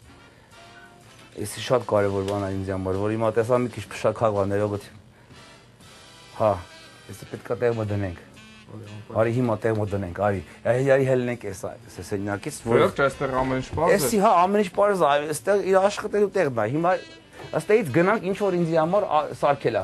եսի շատ կարևոր բան է ինձ համար որ հիմա տեսա մի քիչ փշակաղ է ներողություն հա եսի պետք է տեղը դնենք արի հիմա տեղը դնենք արի հելնենք էս սենյակից Վերջ այստեղ ամեն ինչ պարզ է եսի հա ամեն ինչ պարզ է այստեղ իր աշխատելու տեղն է հիմա ըստեից գնանք ինչ որ ինձ համար սարքել է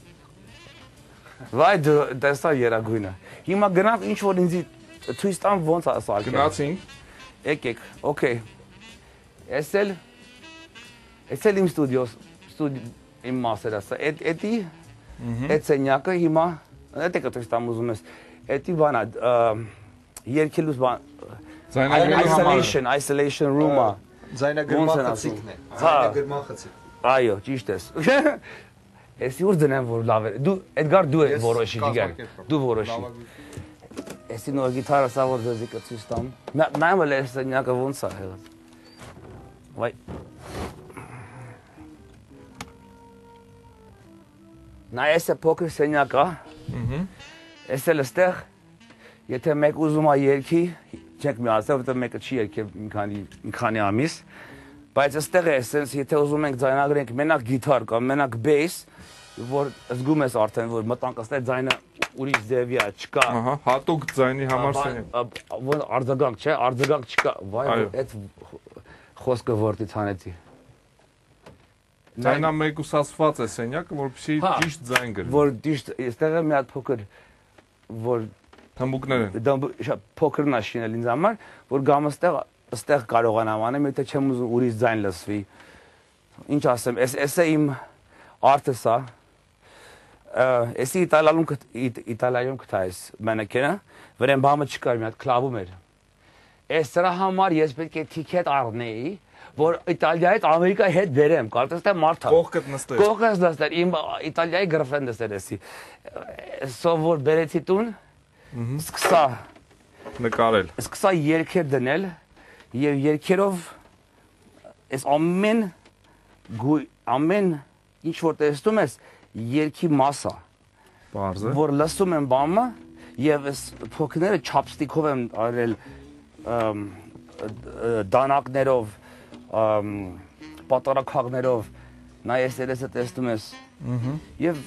Վայ դեսա երագույնը։ Հիմա գնանք ինչ որ ինձ ցույց տամ ոնց է սարքել։ Գնացինք։ Եկեք, okay։ Էսել իմ իմ մասերը ասա։ Էդի այդ սենյակը հիմա էդ է ցույց տամ ուզում ես։ Էդի բանա երկելուց բան isolation room-ը։ Ձայնագրման խցիկն է։ Ձայնագրման խցիկ։ Այո, ճիշտ ես։ Էսի ուր դնեմ որ լավ է։ Դու Էդգար դու ես որոշի դիգար։ Դու որոշի։ Էսի նոր գիտարը սա որ դեզի կցույց տամ։ Նայում էլ էս սենյակը ոնց է եղած։ Վայ։ Նայ էսը փոքր սենյակա։ Էս էլ ստեղ եթե մեկ ուզում է երկի, չեք մի ասել, որտեղ մեկը չի երկել մի քանի ամիս։ Բայց այստեղ է sense եթե ուզում ենք ձայնագրենք մենակ գիտար կամ մենակ bass, որ զգում ես արդեն որ մտանք այստեղ ձայնը ուրիշ ձևի է, չկա։ Ահա, հատուկ ձայնի համար սենյակ։ Որ արձագանք չէ, արձագանք չկա։ Վայ, այդ խոսքը որտից հանեցի։ Ձայնամեկուսացված է սենյակը, որպեսզի Հա, ճիշտ ձայն գրի։ որ ճիշտ այստեղ է մի հատ փոքր որ Թմբուկներ են։ դա շատ փոքր նաշինել ինձ համար, որ գամ այստեղ կարողանամ անեմ, եթե չեմ ուզում ուրիշ ձայն լսվի։ Ինչ ասեմ, էս է իմ արտսա։ Էսի Իտալիայում կտայես մենեքենը, վրան բամը չկար, մի հատ կլավում էր։ Այս դրա համար ես պետք է թիքետ առնեի, որ Իտալիայից Ամերիկայի հետ բերեմ, կարծես թե մարդա։ Կողքդ նստես։ Կողքս նստեր, իմ Իտալիայի գրլֆրենդս էր էսի։ Սով որ բերեցի տուն, սկսա Նկարել։ սկսա երկեր դնել եւ երկերով այս ամեն ինչ որ տեսնում ես երկի մասա Պարզ է։ որ լսում եմ բամը եւ այս փոքրները չապստիկով եմ արել դանակներով պատարակաղներով նա էսերեսը տեսնում ես եւ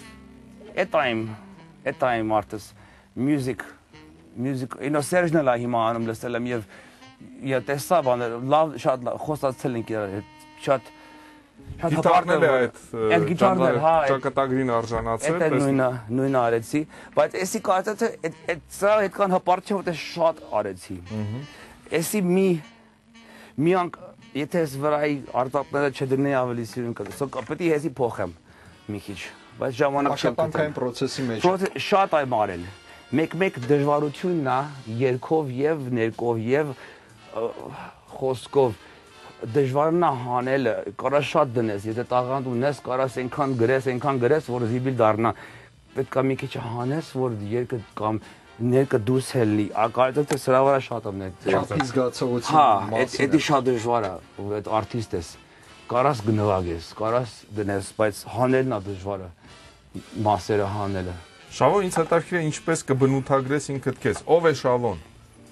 այդ time artist music ինո Սերժն էլ հիմա անում լսել եմ եւ տեսա բաներ լավ շատ խոսացել ենք իրար հետ շատ Գիտարներ է այդ գիտարներ հա ճակատագրին արժանացել։ Այդ նույնը արեցի, բայց էսի կարծես թե սա այդքան հպարտ չէ, որ շատ արեցի։ Էսի մի եթե ես վրայի արտակները չդնեի ավելի սիրուն կտեսω, պետք է հեսի փոխեմ մի քիչ, բայց ժամանակ չեմ աշխատանքային process-ի մեջ։ Շատ այ մարել։ Մեկ դժվարությունն է երկով եւ ներկով եւ խոսքով դժվարն է հանելը, կարա շատ դնես, եթե տաղանդ ունես, կարաս այնքան գրես, որ զիբիլ դառնա։ Պետք է մի քիչ հանես, որ երկը կամ ներկը դուրս հելնի։ Կարծես թե սրա վրա շատ եմ Շատ զգացողություն Հա, դա շատ դժվար է, որ այդ արտիստ ես։ Կարաս գնվագես, կարաս դնես, բայց հանելն է դժվարը, մասերը հանելը։ Շավոն, ինձ հետաքրքիր է ինչպես կբնութագրես ինքդ քեզ։ Ով է Շավոն։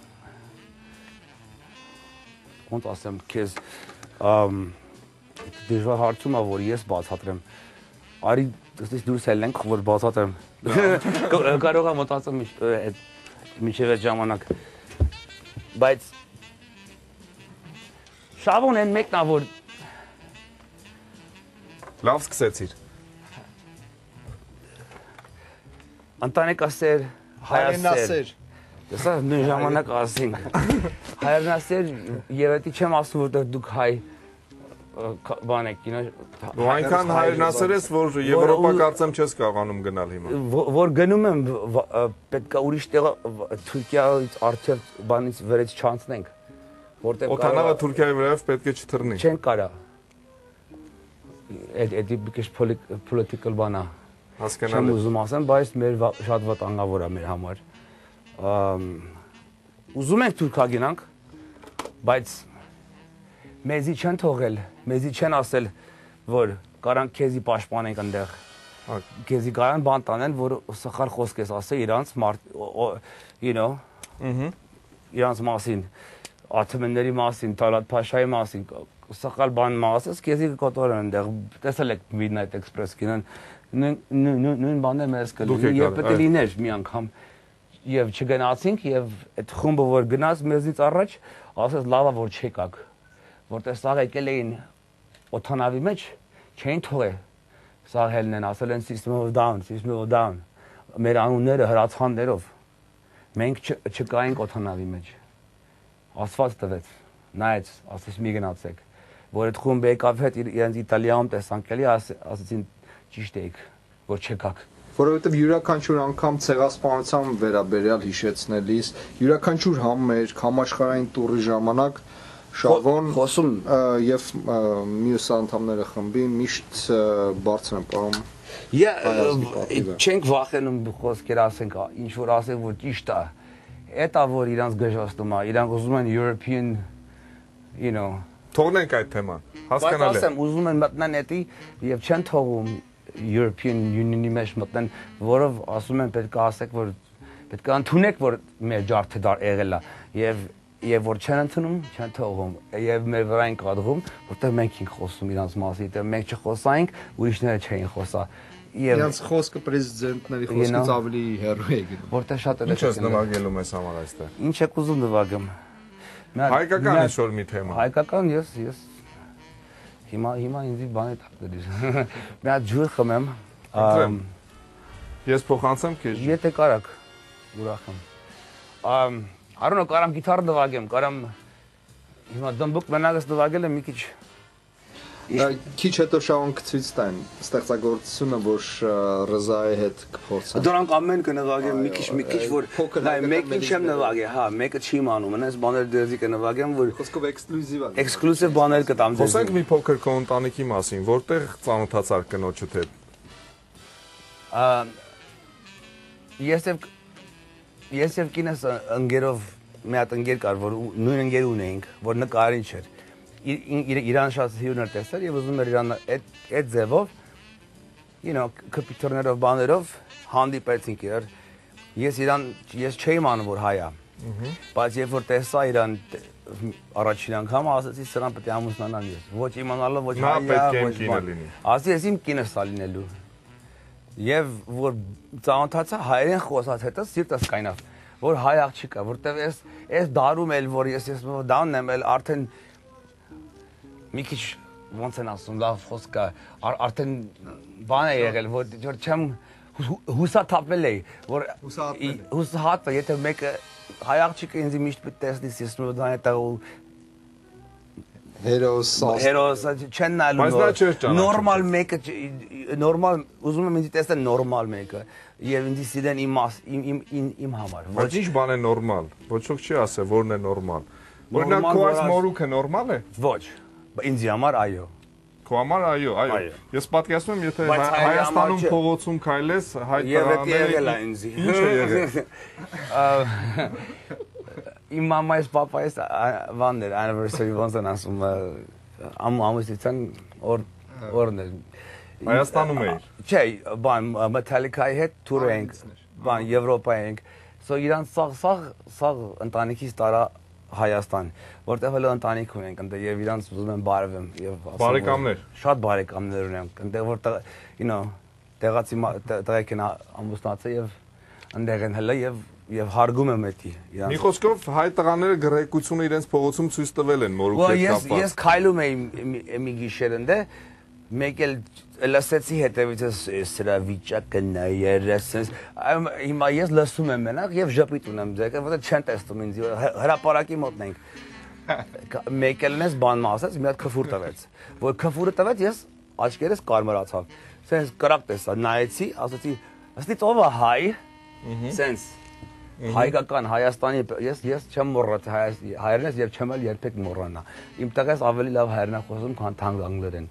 Ոնց ասեմ քեզ դժվար հարցում է որ ես բացատրեմ արի դες դուրս ելնենք որ բացատրեմ կարող եմ մտածեմ միջև այդ ժամանակ բայց Շավոն են մեկն է որ Լավ սկսեցիր։ Ընտանեկասեր Հայրենասեր Դեսա նույն ժամանակ ասենք հայրենասեր եւ դա չեմ ասում որտեղ դուք հայ բան եք կինո Ու այնքան հայրենասեր ես որ Եվրոպա կարծեմ չես կարողանում գնալ հիմա։ Որ գնում եմ պետք է ուրիշ տեղ Թուրքիայից արդյոք բանից վրից չանցնենք որտեղ Օթանավը Թուրքիայի վրայով պետք է չթռնի։ Չեն կարա Այդ դիպիկեշ political բանա Հասկանալի։ Չեմ ուզում ասեմ, բայց մեր շատ վտանգավոր է մեր համար։ Ուզում ենք Թուրքիա գնանք, բայց մեզի չեն թողել, մեզի չեն ասել, որ կարան քեզի պաշտպանենք այնտեղ։ Քեզի կարան բան տանեն, որ սխալ խոսք ես ասել իրանց իրանց մասին, աթմենների մասին, Թալատ Փաշայի մասին, սխալ բան ասես, քեզի կկոտորեն այնտեղ։ Տեսել եք Midnight Express կինոն նույն բանն մեզ կլինի եւ պետք է լիներ մի անգամ եւ չգնացինք եւ այդ խումբը որ գնաց մեզից առաջ ասես լավա որ չեկակ որտեղ սաղ եկել էին օթանավի մեջ չէին թողե սաղ հելնեն ասել են system of down մեր անունները հրացաններով մենք չկայինք օթանավի մեջ ասված տվեց նայեց ասես մի գնացեք որ այդ խումբը եկավ հետ իրենց Իտալիայում տեսանք էլի ասեցին ճիշտ եք, որ չեկաք։ Որովհետև յուրաքանչյուր անգամ ցեղասպանության վերաբերյալ հիշեցնելիս, յուրաքանչյուր համեր, համաշխարհային տուրի ժամանակ Շավոն խոսում եւ մյուս անդամները խմբի միշտ բարձր են պարում։ Չենք վախենում խոսքեր ասենք, ինչ որ ասենք, որ ճիշտ է։ Էտա որ իրանց գժվաստում է, իրանք ուզում են European, Թողնենք այդ թեման։ Հասկանալի։ Բայց ասեմ, ուզում են մտնեն էտի եւ չեն թողում European Union-ի մեջ մտնեն, որով ասում են պետք է ասեք, որ պետք է ընդունեք, որ մեր ջարդը դար եղել է եւ որ չեն ընդունում, չեն թողում եւ մեր վրա են կադրում, որտեղ մենք ենք խոսում իրանց մասին, դեռ մենք չխոսայինք, ուրիշները չէին խոսա։ Եվ իրանց խոսքը պրեզիդենտների խոսքից ավելի հեռու է գնում։ Որտեղ շատ է։ Ինչ ես նվագելու մեզ համար այստեղ։ Ինչ եք ուզում նվագեմ։ Հայկական է շոր մի թեմա։ Հայկական Հիմա ինձ բան է տակդրիս։ Մի հատ ջուր խմեմ։ Ես փոխանցեմ քեզ։ Եթե կարաք, ուրախ եմ։ Արոնո կարամ գիտար նվագեմ, կարամ հիմա դմբուկ մենակս նվագել եմ մի քիչ։ Քիչ հետո Շաուն կցույց տան ստեղծագործությունը, որ Ռզայի հետ կփորձեն։ Դրանք ամեն կնվագեմ մի քիչ որ մեկին չեմ նվագել, հա, մեկը չի իմանում, այնպես բաներ դերձի կնվագեմ, որ խոսքով էքսկլյուզիվ է։ էքսկլյուզիվ բաներ կտամ ձեզ։ Խոսենք մի փոքր քո ընտանիքի մասին, որտեղ ծանոթացար կնոջդ հետ։ Ես եւ կինս ընկերով մի հատ ընկեր կար, որ նույն ընկեր ունեինք, որ նկարիչ էր։ Իրան շատ հյուրներ տեսել եւ ուզում էր իրան այդ ձևով, կոմպյուտերներով բաներով հանդիպեցինք իրար։ Ես չէի իմանում որ հայ է։ Բայց երբ որ տեսա իրան առաջին անգամ ասացի սրան պետք է ամուսնանամ ես։ Ոչ իմանալով ոչ հայ է, ոչ բան։ Ասի ես իմ կինս ա լինելու։ Եվ որ ծանոթացա հայերեն խոսած հետո սիրտս կայնավ, որ հայ աղջիկ է, որտեվ ես դարում էլ որ ես դանն եմ էլ արդեն մի քիչ ոնց են ասում լավ խոսքը արդեն բան է եղել որ չեմ հուսաթափել էի որ հուսահատվել եթե մեկը հայ աղջիկը ինձ միշտ պետք տեսնի սիսնու դա է տա Հերոս չեն նայելու նորմալ մեկը նորմալ ուզում եմ ինձ տեսնել նորմալ մեկը եւ ինձ սիրեն իմ համար Ոչ ինչ բան է նորմալ ոչ ոք չի ասել որն է նորմալ Օրինակ քո այս մորուքը նորմալ է Ոչ ինձ համար այո Քո համար այո ես պատկերացնում եմ եթե Հայաստանում փողոցում քայլես հայ տղաները Ինչ է եղել Իմ մամայիս պապայիս վաններ anniversary ոնց են ասում ամուսնության օրն է Հայաստանում էիր Չէ բան Metallica-ի հետ տուր ենք բան Եվրոպա ենք so իրան սաղ ընտանիքից տարա Հայաստան որտեղ հələ ընտանիք ունենք ընդ եւ իրանց ուզում եմ բարևեմ եւ բարեկամներ շատ բարեկամներ ունենք ընդ որտեղ տեղացի տղեկ են ամուսնացել եւ ընդեղ են հələ եւ հարգում եմ էդի իրանց Մի խոսքով հայ տղաները գրեկությունը իրենց փողոցում ցույց տվել են մորուքի հետ կապված Ես քայլում էի մի գիշեր ընդ մեկ էլ լսեցի հետևից սրա վիճակը նայերս հիմա ես լսում եմ մենակ եւ ժպիտ ունեմ ձեքը որտեղ չեն տեսնում ինձ հրապարակի մոտն ենք մեկ էլ ես բան ասած մի հատ քֆուր տվեց որ քֆուրը տվեց ես աչքերս կարմրացավ սենց կրակ տեսա նայեցի ասացի ըստ ով է հայ սենց հայկական Հայաստանի ես չեմ մոռացել հայերենս եւ չեմ էլ երբեք մոռանա իմ տղաս ավելի լավ հայերեն է խոսում քան թանկ անգլերեն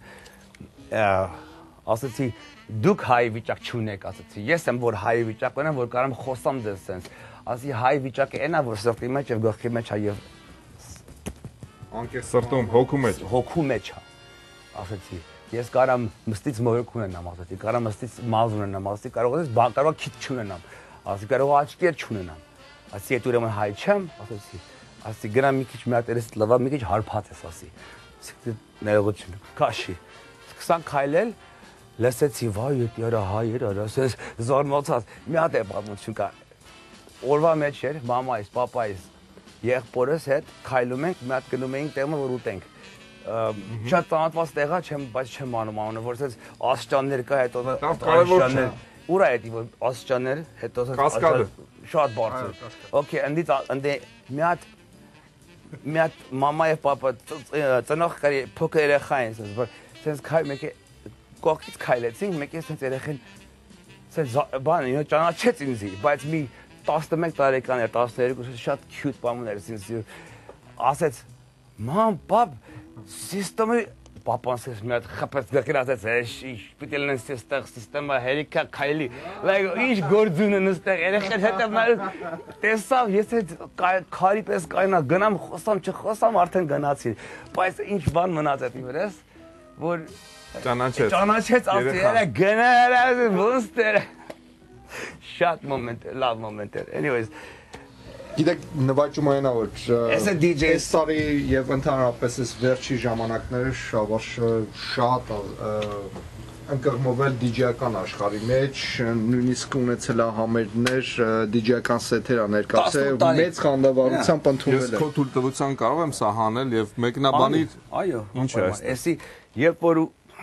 ասացի դուք հայ վիճակ չունեք ասացի ես եմ որ հայ վիճակ ունեմ որ կարամ խոսամ դες sense ասի հայ վիճակը այնա որ սրտի մեջ եւ գլխի մեջ է եւ անկեղծ սրտում հոգու մեջ է ասացի ես կարամ մստից մորուք ունենամ ասացի կարամ մստից մազ ունենամ ասացի կարող քիչ չունենամ ասի կարող աչքեր չունենամ ասի այդ ուրեմն հայ չեմ ասացի գնա մի քիչ մի հատ երես լվա մի քիչ հարբած ես ասի ներողություն քաշի սկսան քայլել լսեցի վայ էդ яра հայեր ասես զարմացած մի հատ է պատմություն կա օրվա մեջ էր մամայիս պապայիս եղբորս հետ քայլում ենք մի հատ գնում էինք տեղը որ ուտենք շատ ծանոթված տեղա չեմ բայց չեմ անում անունը որ ասես ասճաններ կա հետո ասճաններ Ուր է դա ասճաններ հետո կասկադը շատ բարձր Okay ընդ մի հատ մամա եւ պապա ծնող կարի փոքր երեխա են sense քայլ մեկը կողքից քայլեցին մեկը sense երեխեն sense բան ճանաչեց ինձ բայց մի 11 տարեկան էր 12 շատ cute բան էր sense ասեց մամ պապ սիստեմը Papan says me xapet gakirasets շպիտել են ստեղ սիստեմը հերիկա քայլի like ինչ գործուն են ստեղ երեխան հետը տեսավ ես այդ քարի պես կայնա գնամ խոսամ չխոսամ արդեն գնացի բայց ինչ բան մնաց այդ վրաս որ ճանաչեց ասել գնաց ոնստեր շատ մոմենտ լավ մոմենտ anyways Գիտեք նվաճում այնա որ այս տարի եւ ընդհանրապես այս վերջի ժամանակները շատ ընկղմվել DJ-ական աշխարհի մեջ նույնիսկ ունեցել է համերգներ DJ-ական սեթեր ներկայացել մեծ խանդավառությամբ ընդունվել է Ես քո թույլտվության կարող եմ սա հանել եւ մեկնաբանի այո ինչ է այս Երբ որ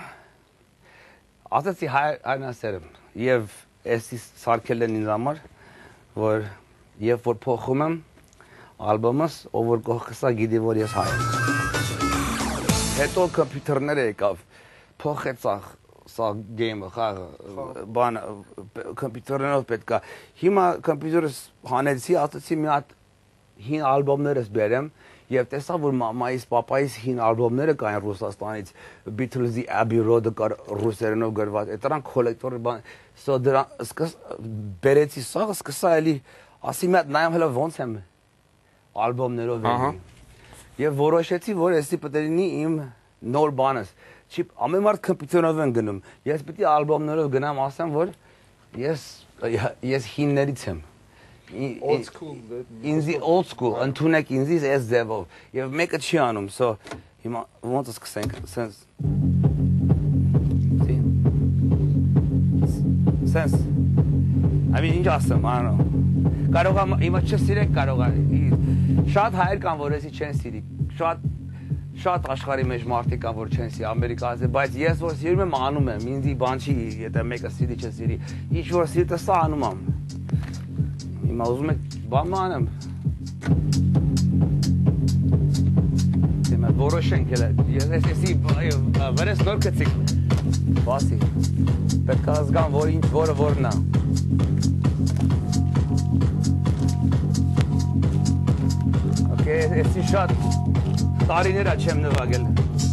ասացի հայրն ասերեմ եւ էսի սարքել են ինձ համար որ երբ որ փոխում եմ ալբոմս ով որ կողքսա գիտի որ ես հայ եմ հետո կոմպյուտերները եկավ փոխեց սա գեյմը խաղը բան կոմպյուտերներով պետքա հիմա կոմպյուտերս հանեցի ասացի մի հատ հին ալբոմներս բերեմ Եվ տեսա, որ մամայիս, պապայիս հին ալբոմները կային Ռուսաստանից, Beatles-ի Abbey Road-ը կար ռուսերենով գրված, դրանք կոլեկտորի բան, so բերեցի սաղը, սկսա էլի, ասի մի հատ նայեմ հələ ոնց եմ ալբոմներով էլի։ Եվ որոշեցի, որ էսի պետք է լինի իմ նոր բանս։ Ամեն մարդ կոմպյուտերով են գնում, ես պետք է ալբոմներով գնամ, ասեմ, որ ես հիններից եմ։ Old school Ինձի old school ընդունեք ինձից այս ձևով եւ մեկը չի անում so հիմա ոնց սկսենք sense I mean ինչ ասեմ I don't know կարող եմ հիմա չսիրեք կարող է շատ հայեր կան որ էսի չեն սիրի շատ աշխարհի մեջ մարդիկ կան որ չեն սիրի ամերիկացի բայց ես որ սիրում եմ անում եմ ինձի բան չի եթե մեկը սիրի չսիրի ինչ որ սիրտը սա անում եմ Հիմա ուզում եք բան անեմ Հիմա որոշենք ես էսի վրես նոր կծիկ բասի պետք է ազգան որ ինչ որը որն է Okay, էսի շատ տարիներ է չեմ նվագել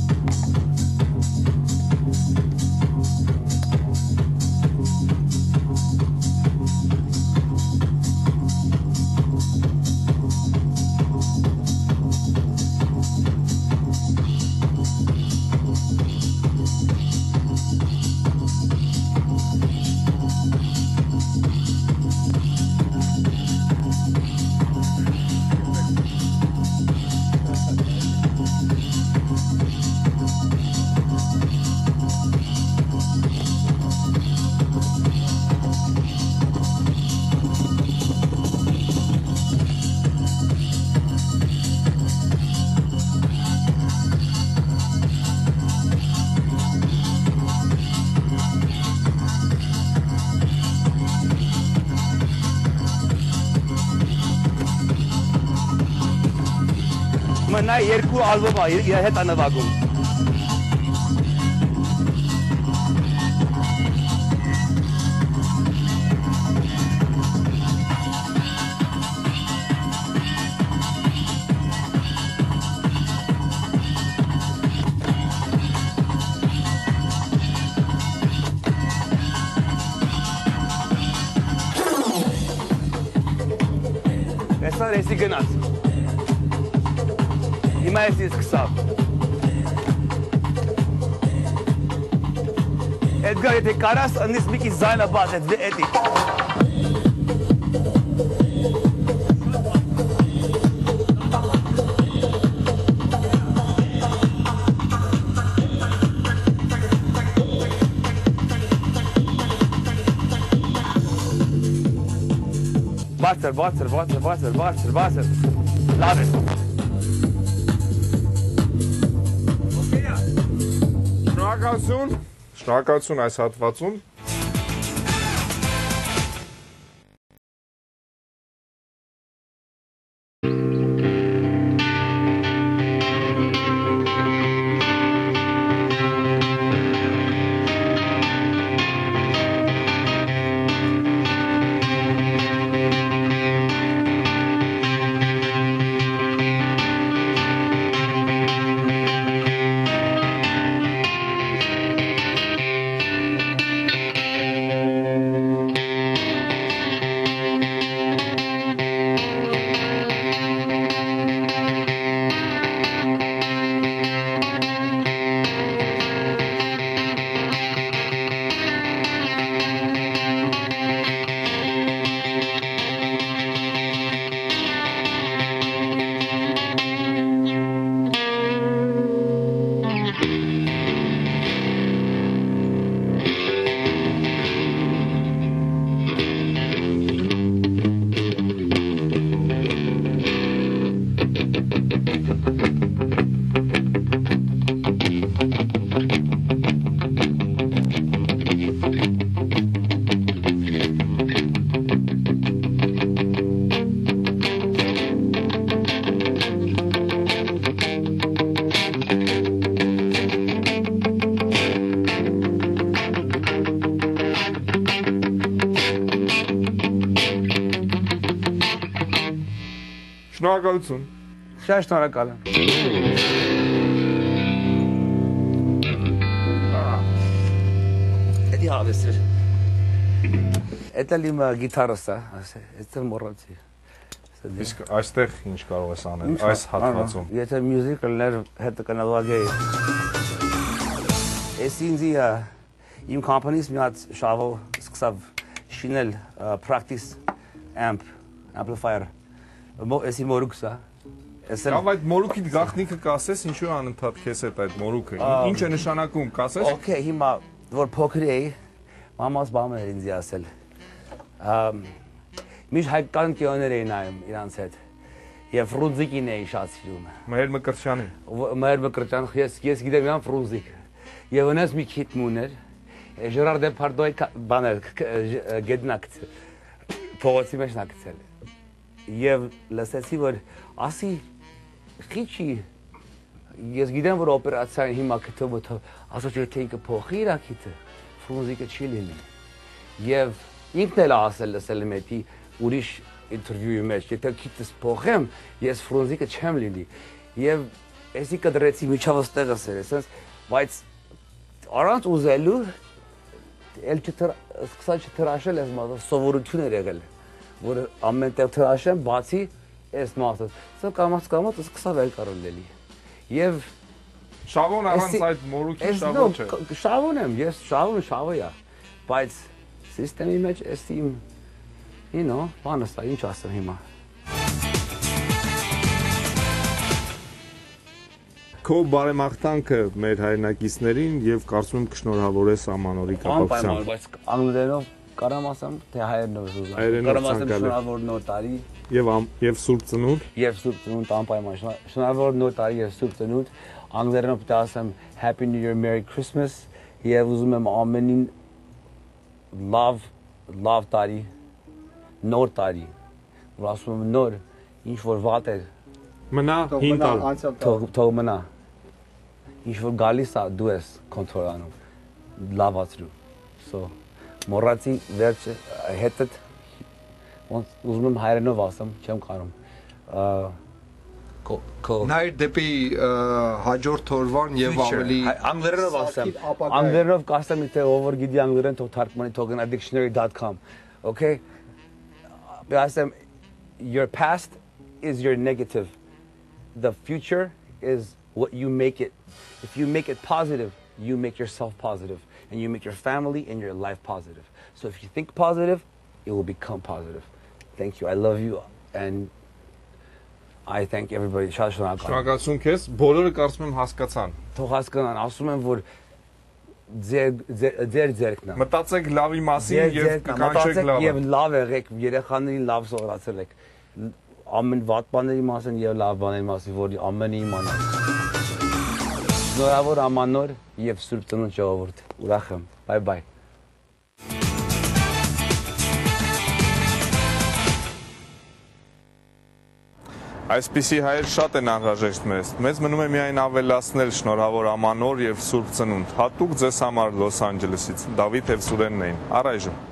Մնա երկու ալբոմ է իր հետ անվագում Այսօր էսի գնաց Հիմա ես սկսավ Էդգար եթե կարաս ըննիս մի քիչ զայնը բաց էդի Բարձր Լավ է Շնորհակալություն այս հատվածում Շնորհակալություն։ Շատ շնորհակալ եմ։ Эти հավեսեր։ Это лима гитароса, это մոռացի։ Իսկ այստեղ ինչ կարող ես անել այս հատվածում։ Եթե մյուզիկլներ հետ կնավագեի։ Ես ինձի իմ կամպանիս մի հատ շավով սկսավ շինել practice amplifier։ Էսի մորուքսա։ Լավ, այդ մորուքիդ գաղտնիքը կասես, ինչու է անընդհատ քեզ հետ այդ մորուքը։ Ինչ է նշանակում, կասես։ Okay, հիմա որ փոքր էի, մամաս բամը էր ինձ ասել։ Միշտ հայկական կիոներ էին նայում իրանց հետ։ Եվ Ֆրունզիկին էի շատ սիրում։ Մհեր Մկրտչյանի։ Մհեր Մկրտչյան, ես գիտեմ իրան Ֆրունզիկ։ Եվ ունես մի քիթմուն էր։ Ժերար Դեպարդոյի բաներ գետնակց։ Փողոցի մեջ նակցել։ Եվ լսեցի որ ասի քիչի ես գիտեմ որ օպերացիան հիմա կթողը ասաց եթե ինքը փոխի իր քիթը Ֆրունզիկը չի լինի եւ ինքն էլ ասել լսել մետի ուրիշ ինտերվյուի մեջ եթե քիթս փոխեմ ես Ֆրունզիկը չեմ լինի եւ էսի կդրեցի միջավայր ստեղը սերես բայց առանց ուզելու էլ սկսած չթրաշել ես մա սովորություն էր եղել որ ամեն տեղ թրաշեմ բացի այս մասը սա կամաց սկսավ էլ կարողելի եւ Շավոն առանց այդ մորուքի շավո չէ։ Շավոն եմ, ես շավը է, բայց սիստեմի մեջ էս իմ, բանս է, ինչ ասեմ հիմա։ Քո բարեմաղթանքը մեր հայրենակիցներին եւ կարծում եմ կշնորհավորես ամանորի կապակցությամբ։ Բայց անգլերենով կարամ ասեմ, թե հայերենով ուզում։ Հայերենով Կարամ ասեմ ցանկալի։ շնորհավոր նոր տարի Եվ Սուրբ Ծնունդ։ եւ Սուրբ Ծնունդ անպայման շնորհավոր նոր տարի եւ Սուրբ Ծնունդ անգլերենով պետք է ասեմ Happy New Year, Merry Christmas եւ ուզում եմ ամենին love տարի նոր տարի որ ասում եմ նոր ինչ որ վատ է Մնա հին տալ։ թող մնա ինչ որ գալիս է դու ես կոնտրոլանում լավացրու so մոռացի վերջը հետդ ուզում եմ հայերենով ասեմ, չեմ կարող։ Նայր դեպի հաջորդ օրվան եւ ավելի անգլերենով ասեմ։ Անգլերենով կասեմ, թե ով գիտի անգլերեն թող թարգմանի թող գնա dictionary.com, okay? Ասեմ your past is your negative. The future is what you make it. If you make it positive, you make yourself positive and you make your family and your life positive. So if you think positive, it will become positive. Thank you. I love you and I thank everybody. Շնորհակալություն քեզ։ Բոլորը կարծում եմ հասկացան։ Թող հասկանան, ասում եմ որ ձեր ձերքն է։ Մտածեք լավի մասին եւ կկանչեք լավը։ Եվ լավ եղեք, երեխաներին լավ սովորացրել եք։ Ամեն վատ բաների մասին եւ լավ բաների մասին, որ ամենը իմանան։ Շնորհավոր ամանոր եւ Սուրբ Ծնունդ ժողովուրդ։ Ուրախ եմ։ Bye bye։ Այսպիսի հայեր շատ են անհրաժեշտ մեզ մնում է միայն ավելացնել շնորհավոր ամանոր եւ Սուրբ Ծնունդ։ Հատուկ ձեզ համար Լոս Անջելեսից Դավիթ եւ Սուրենն էին։ Առայժմ